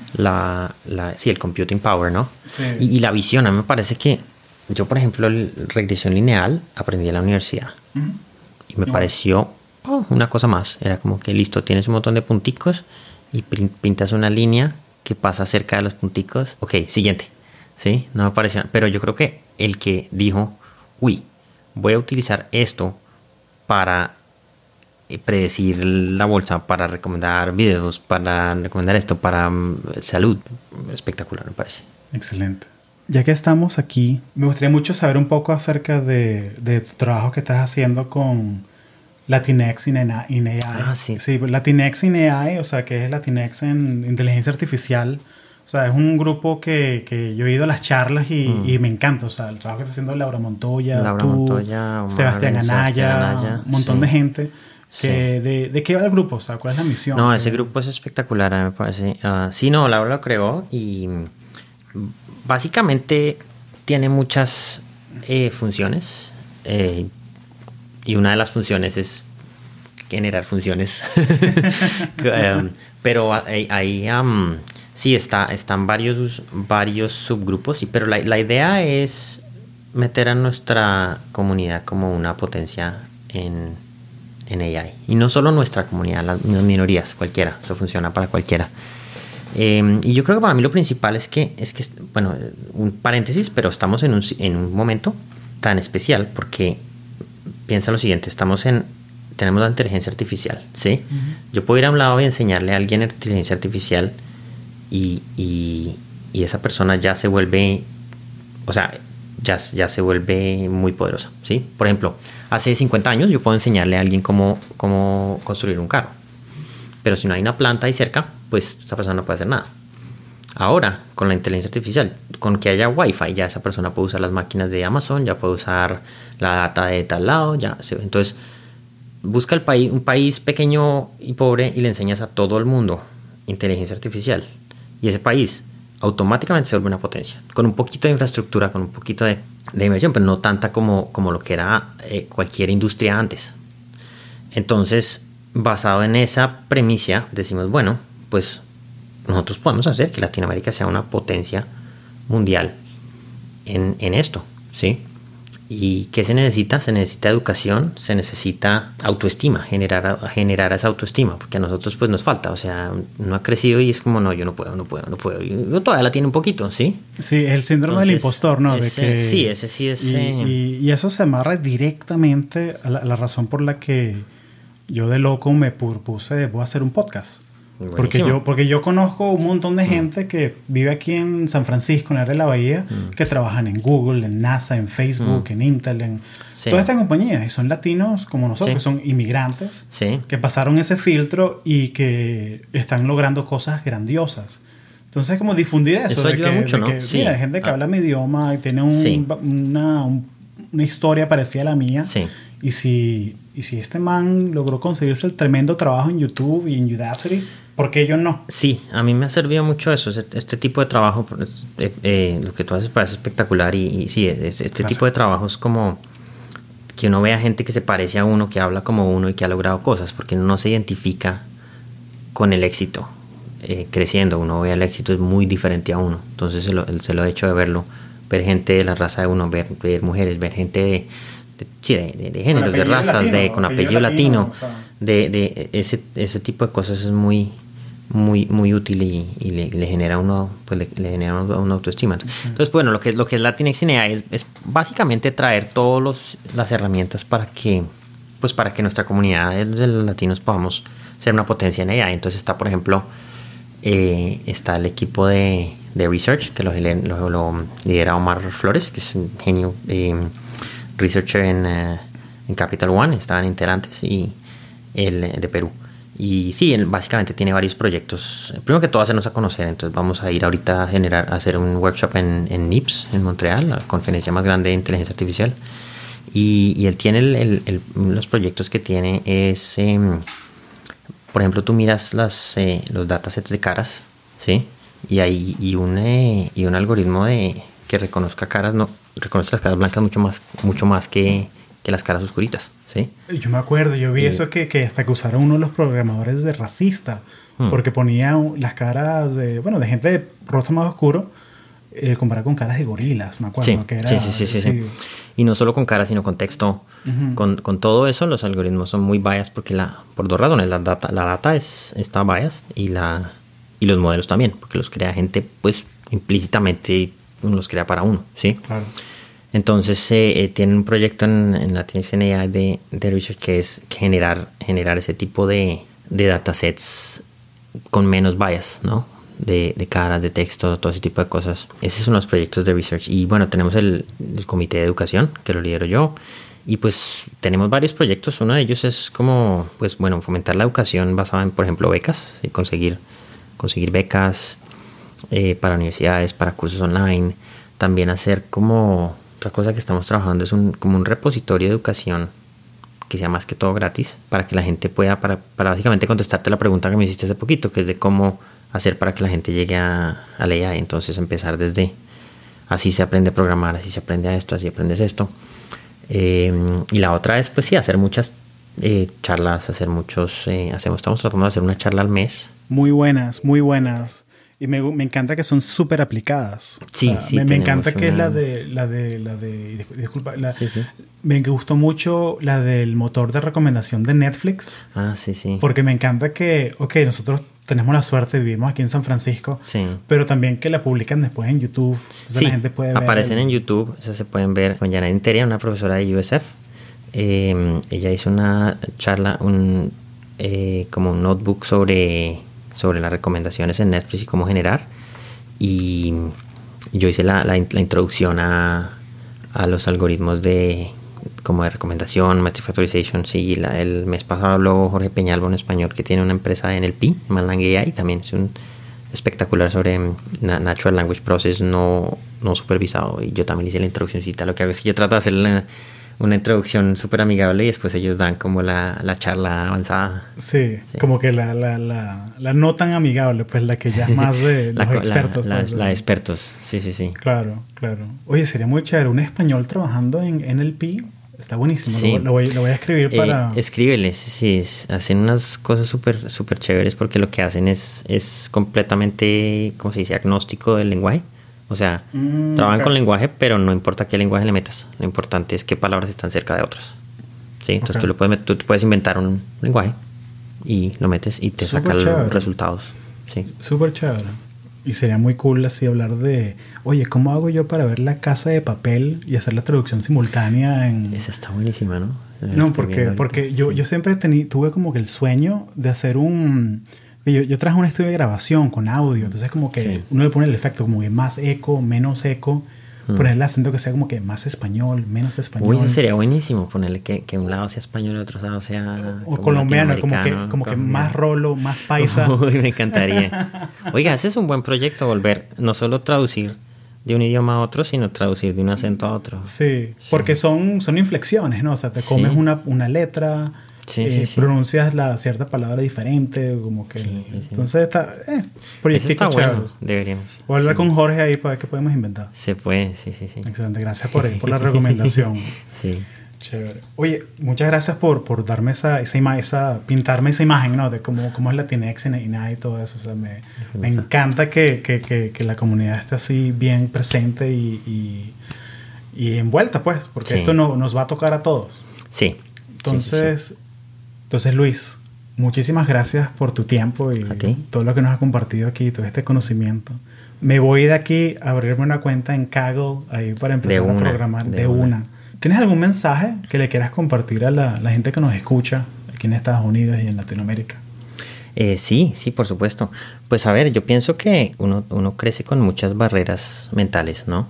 la, la, sí, el computing power, ¿no? Sí. Y, y la visión, a mí me parece que yo, por ejemplo, el regresión lineal aprendí en la universidad Ujú. y me No. pareció oh, una cosa más. Era como que listo, tienes un montón de punticos y pin- pintas una línea que pasa cerca de los punticos. Ok, siguiente. Sí, no me pareció. Pero yo creo que el que dijo, uy, voy a utilizar esto para eh, predecir la bolsa, para recomendar videos, para recomendar esto, para mm, salud. Espectacular, me parece. Excelente. Ya que estamos aquí, me gustaría mucho saber un poco acerca de, de tu trabajo que estás haciendo con Latinx in A I. In A I. Ah, sí. Sí, Latinx in A I, o sea, que es Latinx en inteligencia artificial. O sea, es un grupo que, que yo he ido a las charlas y, Mm. y me encanta. O sea, el trabajo que está haciendo Laura Montoya, Laura tú, Montoya, Omar, Sebastián Anaya, Sebastián Anaya, un montón sí. de gente. Que Sí. de, ¿De qué va el grupo? O sea, ¿cuál es la misión? No, Que- ese grupo es espectacular, a mí me parece. Ah, sí, no, Laura lo creó y básicamente tiene muchas eh, funciones. eh, y una de las funciones es generar funciones. um, pero ahí, ahí, um, sí, está, están varios, varios subgrupos, y, pero la, la idea es meter a nuestra comunidad como una potencia en, en A I. Y no solo nuestra comunidad, las, las minorías, cualquiera. Eso funciona para cualquiera. Eh, y yo creo que para mí lo principal es que, es que, bueno, un paréntesis, pero estamos en un, en un momento tan especial porque piensa lo siguiente, estamos en tenemos la inteligencia artificial, ¿sí? Uh-huh. Yo puedo ir a un lado y enseñarle a alguien inteligencia artificial y, y, y esa persona ya se vuelve, o sea, ya, ya se vuelve muy poderosa, ¿sí? Por ejemplo, hace cincuenta años yo puedo enseñarle a alguien cómo, cómo construir un carro. Pero si no hay una planta ahí cerca, pues esa persona no puede hacer nada. Ahora, con la inteligencia artificial, con que haya Wi-Fi, ya esa persona puede usar las máquinas de Amazon, ya puede usar la data de tal lado, ya se, entonces busca el país, un país pequeño y pobre y le enseñas a todo el mundo inteligencia artificial. Y ese país automáticamente se vuelve una potencia, con un poquito de infraestructura, con un poquito de, de inversión, pero no tanta como, como lo que era eh, cualquier industria antes. Entonces, basado en esa premisa, decimos, bueno, pues nosotros podemos hacer que Latinoamérica sea una potencia mundial en, en esto, ¿sí? ¿Y qué se necesita? Se necesita educación, se necesita autoestima, generar, generar esa autoestima, porque a nosotros pues nos falta, o sea, uno ha crecido y es como, no, yo no puedo, no puedo, no puedo. Yo todavía la tiene un poquito, ¿sí? Sí, el síndrome Entonces, del impostor, ¿no? Ese, de que, sí, ese sí es... Y, Eh, y, y eso se amarra directamente a la, a la razón por la que yo de loco me propuse, voy a hacer un podcast. Porque yo, porque yo conozco un montón de gente mm. que vive aquí en San Francisco, en el área de la Bahía, mm. que trabajan en Google, en NASA, en Facebook, mm. en Intel, en sí. todas estas compañías. Y son latinos como nosotros, sí. que son inmigrantes, sí. que pasaron ese filtro y que están logrando cosas grandiosas. Entonces, como difundir eso. Eso de ayuda que, mucho, de ¿no? que, Sí. Mira, hay gente que ah. habla mi idioma y tiene un, sí. una, un, una historia parecida a la mía. Sí. Y si, y si este man logró conseguirse el tremendo trabajo en YouTube y en Udacity, ¿por qué yo no? Sí, a mí me ha servido mucho eso, este tipo de trabajo, eh, eh, lo que tú haces parece espectacular y, y sí, es, este Gracias. tipo de trabajo es como que uno vea gente que se parece a uno, que habla como uno y que ha logrado cosas, porque uno no se identifica con el éxito eh, creciendo, uno ve el éxito es muy diferente a uno, entonces se lo, se lo he hecho de verlo, ver gente de la raza de uno, ver, ver mujeres, ver gente de, de, sí, de, de, de géneros, de razas, latino, de, con apellido, apellido latino, latino o sea. de, de ese, ese tipo de cosas es muy... muy muy útil y, y le, le genera uno pues le, le genera uno, una autoestima. Uh-huh. Entonces, bueno, lo que lo que es Latinx en A I es, es básicamente traer todas las herramientas para que pues para que nuestra comunidad de los latinos podamos ser una potencia en A I. Entonces está, por ejemplo, eh, está el equipo de, de research que lo, lo, lo lidera Omar Flores, que es un genio eh, researcher en, uh, en Capital One, estaban integrantes, y el de Perú. Y sí, él básicamente tiene varios proyectos. Primero que todo, hacernos a conocer. Entonces vamos a ir ahorita a generar, a hacer un workshop en, en N I P S, en Montreal, la conferencia más grande de inteligencia artificial. Y, y él tiene, el, el, el, los proyectos que tiene es, eh, por ejemplo, tú miras las, eh, los datasets de caras, ¿sí? Y hay y un, eh, y un algoritmo de que reconozca caras, no, reconoce las caras blancas mucho más, mucho más que... que las caras oscuritas, ¿sí? Yo me acuerdo, yo vi eh, eso que, que hasta que usaron uno de los programadores de racista, hmm. porque ponía las caras de, bueno, de gente de rostro más oscuro, eh, comparado con caras de gorilas, me acuerdo. Sí, que era, sí, sí, sí, sí, sí. Y no solo con caras, sino con texto. Uh-huh. Con, con todo eso, los algoritmos son muy biased porque la, por dos razones. La data, la data es, está biased y, la, y los modelos también, porque los crea gente, pues, implícitamente uno los crea para uno, ¿sí? Claro. Entonces eh, eh, tiene un proyecto en, en Latinx en A I de, de research que es generar, generar ese tipo de, de datasets con menos bias, ¿no? De, de caras, de texto, todo ese tipo de cosas. Esos son los proyectos de research. Y bueno, tenemos el, el comité de educación, que lo lidero yo. Y pues tenemos varios proyectos. Uno de ellos es como, pues bueno, fomentar la educación basada en, por ejemplo, becas. Y conseguir, conseguir becas eh, para universidades, para cursos online. También hacer como... Otra cosa que estamos trabajando es un, como un repositorio de educación que sea más que todo gratis para que la gente pueda, para, para básicamente contestarte la pregunta que me hiciste hace poquito, que es de cómo hacer para que la gente llegue a, a la A I. Entonces empezar desde así se aprende a programar, así se aprende a esto, así aprendes esto. Eh, y la otra es, pues sí, hacer muchas eh, charlas, hacer muchos, eh, hacemos, estamos tratando de hacer una charla al mes. Muy buenas, muy buenas. Y me, me encanta que son súper aplicadas. Sí, o sea, sí. Me, me encanta que una... es la de... La de, la de disculpa. La, sí, sí. Me gustó mucho la del motor de recomendación de Netflix. Ah, sí, sí. Porque me encanta que... Ok, nosotros tenemos la suerte, vivimos aquí en San Francisco. Sí. Pero también que la publican después en YouTube. Entonces sí, la gente puede ver... aparecen el... en YouTube. Esas se pueden ver con Janet Interia, una profesora de U S F. eh, ella hizo una charla, un, eh, como un notebook sobre, sobre las recomendaciones en Netflix y cómo generar. Y yo hice la, la, la introducción a, a los algoritmos de como de recomendación, Metric Factorization. Sí, la, el mes pasado habló Jorge Peñalba, un español que tiene una empresa en N L P, MATLANG A I, también es un espectacular sobre Natural Language Process no, no supervisado, y yo también hice la introduccióncita. Lo que hago es que yo trato de hacer una, una introducción súper amigable y después ellos dan como la, la charla avanzada. Sí, sí, como que la, la, la, la no tan amigable, pues la que ya es más de la, los expertos. La, pues, la, la de expertos, sí, sí, sí. Claro, claro. Oye, sería muy chévere un español trabajando en N L P. Está buenísimo, sí. lo, lo, voy, lo voy a escribir para... Eh, escríbeles, sí, es, hacen unas cosas súper súper chéveres porque lo que hacen es, es completamente, ¿cómo se dice?, agnóstico del lenguaje. O sea, mm, trabajan okay. con lenguaje, pero no importa qué lenguaje le metas. Lo importante es qué palabras están cerca de otras. ¿Sí? Entonces okay. tú, lo puedes, tú puedes inventar un lenguaje y lo metes y te saca los resultados. Sí. Súper chévere. Y sería muy cool así hablar de, oye, ¿cómo hago yo para ver La Casa de Papel y hacer la traducción simultánea en...? Esa está buenísima, ¿no? No, porque, porque yo, yo siempre tení, tuve como que el sueño de hacer un... Yo, yo traje un estudio de grabación con audio, entonces como que sí. uno le pone el efecto como que más eco, menos eco, mm. ponerle acento que sea como que más español, menos español. Uy, eso sería buenísimo, ponerle que, que un lado sea español y otro lado sea... O colombiano, como que, como que más rolo, más paisa. Uy, me encantaría. Oiga, ese es un buen proyecto, volver, no solo traducir de un idioma a otro, sino traducir de un acento a otro. Sí, sí. porque son, son inflexiones, ¿no? O sea, te comes sí. una, una letra... Sí, eh, sí, sí. pronuncias la cierta palabra diferente, como que... Sí, sí, sí. Entonces está... Eh, está bueno, deberíamos. Voy a hablar sí. con Jorge ahí para ver qué podemos inventar. Se puede, sí, sí, sí. Excelente, gracias por, por la recomendación. Sí. Chévere. Oye, muchas gracias por, por darme esa, esa imagen, esa, pintarme esa imagen, ¿no? De cómo, cómo es Latinx en I N A y todo eso. O sea, me, me encanta que, que, que, que la comunidad esté así bien presente y, y, y envuelta, pues, porque sí. esto no, nos va a tocar a todos. Sí. Entonces... Sí, sí, sí. Entonces, Luis, muchísimas gracias por tu tiempo y todo lo que nos has compartido aquí, todo este conocimiento. Me voy de aquí a abrirme una cuenta en Kaggle ahí para empezar una, a programar de, de una. una. ¿Tienes algún mensaje que le quieras compartir a la, la gente que nos escucha aquí en Estados Unidos y en Latinoamérica? Eh, sí, sí, por supuesto. Pues a ver, yo pienso que uno, uno crece con muchas barreras mentales, ¿no?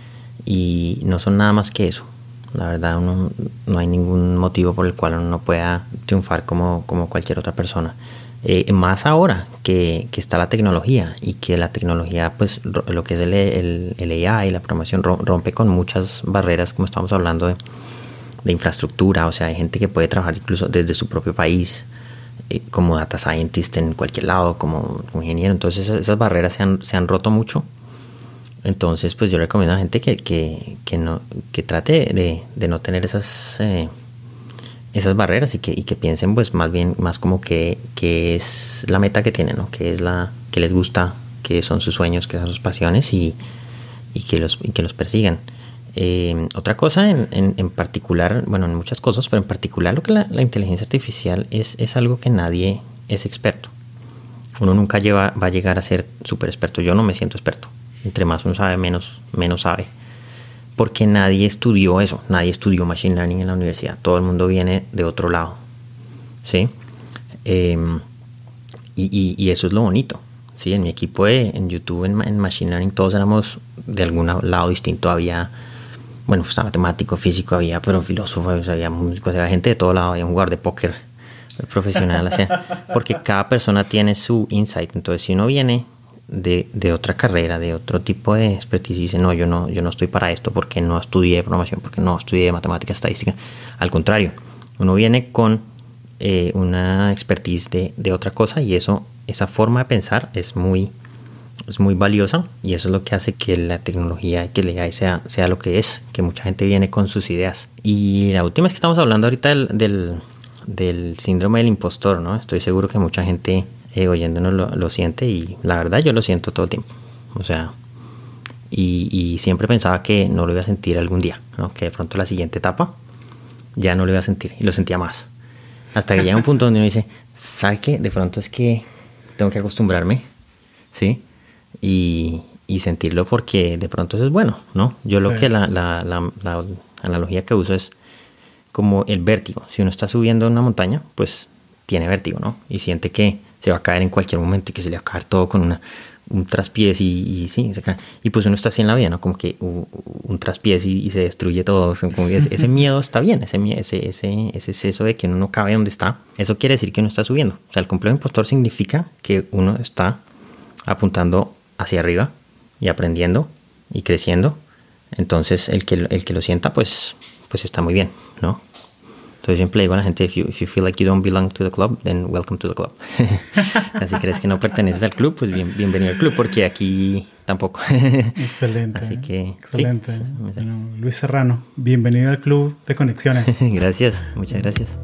Y no son nada más que eso. La verdad, uno, no hay ningún motivo por el cual uno no pueda triunfar como, como cualquier otra persona. Eh, más ahora que, que está la tecnología y que la tecnología, pues lo que es el, el, el A I, la programación, rompe con muchas barreras, como estamos hablando de, de infraestructura. O sea, hay gente que puede trabajar incluso desde su propio país, eh, como data scientist en cualquier lado, como, como ingeniero. Entonces esas, esas barreras se han, se han roto mucho. Entonces, pues yo recomiendo a la gente que, que, que, no, que trate de, de no tener esas, eh, esas barreras y que, y que piensen pues más bien más como que, que es la meta que tienen, ¿no? Que es la que les gusta, que son sus sueños, que son sus pasiones y, y, que, los, y que los persigan. Eh, otra cosa en, en, en particular, bueno, en muchas cosas, pero en particular lo que la, la inteligencia artificial es, es algo que nadie es experto. Uno nunca lleva, va a llegar a ser súper experto. Yo no me siento experto. Entre más uno sabe, menos, menos sabe. Porque nadie estudió eso. Nadie estudió Machine Learning en la universidad. Todo el mundo viene de otro lado. ¿Sí? Eh, y, y, y eso es lo bonito. ¿Sí? En mi equipo de, en YouTube, en, en Machine Learning, todos éramos de algún lado distinto. Había, bueno, pues, matemático, físico había, pero filósofos, había músicos, había gente de todo lado. Había un jugador de póker profesional. O sea, porque cada persona tiene su insight. Entonces, si uno viene... De, de otra carrera, de otro tipo de expertise y dice, no, yo no, yo no estoy para esto porque no estudié programación, porque no estudié matemática, estadística. Al contrario, uno viene con eh, una expertise de, de otra cosa y eso, esa forma de pensar es muy, es muy valiosa y eso es lo que hace que la tecnología, que el A I sea, sea lo que es, que mucha gente viene con sus ideas. Y la última es que estamos hablando ahorita del, del, del síndrome del impostor, ¿no? Estoy seguro que mucha gente... Eh, oyéndonos lo, lo siente y la verdad yo lo siento todo el tiempo, o sea, y, y siempre pensaba que no lo iba a sentir algún día, ¿no? Que de pronto la siguiente etapa ya no lo iba a sentir y lo sentía más, hasta que llega un punto donde uno dice, ¿sabe qué? De pronto es que tengo que acostumbrarme, ¿sí? Y, y sentirlo porque de pronto eso es bueno, ¿no? Yo sí. Lo que la, la, la, la analogía que uso es como el vértigo. Si uno está subiendo una montaña, pues tiene vértigo, ¿no? Y siente que se va a caer en cualquier momento y que se le va a caer todo con una, un traspiés y, y sí, se cae. Y pues uno está así en la vida, ¿no? Como que uh, un traspiés y, y se destruye todo. O sea, como que ese, ese miedo está bien, ese, ese, ese, ese exceso de que uno no cabe donde está. Eso quiere decir que uno está subiendo. O sea, el complejo impostor significa que uno está apuntando hacia arriba y aprendiendo y creciendo. Entonces, el que, el que lo sienta, pues, pues está muy bien, ¿no? Entonces siempre le digo a la gente, if you, if you feel like you don't belong to the club, then welcome to the club. Así crees que no perteneces al club, pues bien, bienvenido al club, porque aquí tampoco. Excelente. Así que, excelente. Sí, bueno, Luis Serrano, bienvenido al Club de Conexiones. Gracias, muchas gracias.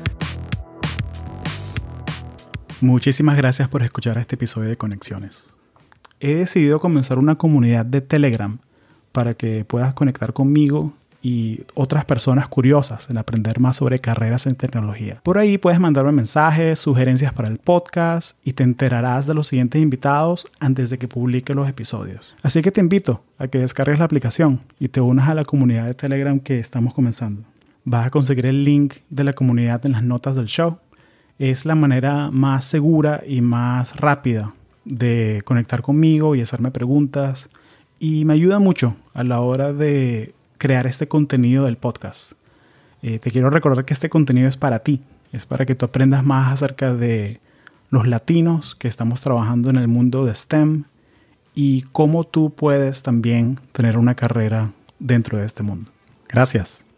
Muchísimas gracias por escuchar este episodio de Conexiones. He decidido comenzar una comunidad de Telegram para que puedas conectar conmigo y otras personas curiosas en aprender más sobre carreras en tecnología. Por ahí puedes mandarme mensajes, sugerencias para el podcast y te enterarás de los siguientes invitados antes de que publique los episodios. Así que te invito a que descargues la aplicación y te unas a la comunidad de Telegram que estamos comenzando. Vas a conseguir el link de la comunidad en las notas del show. Es la manera más segura y más rápida de conectar conmigo y hacerme preguntas y me ayuda mucho a la hora de crear este contenido del podcast. Eh, te quiero recordar que este contenido es para ti. Es para que tú aprendas más acerca de los latinos que estamos trabajando en el mundo de STEM y cómo tú puedes también tener una carrera dentro de este mundo. Gracias.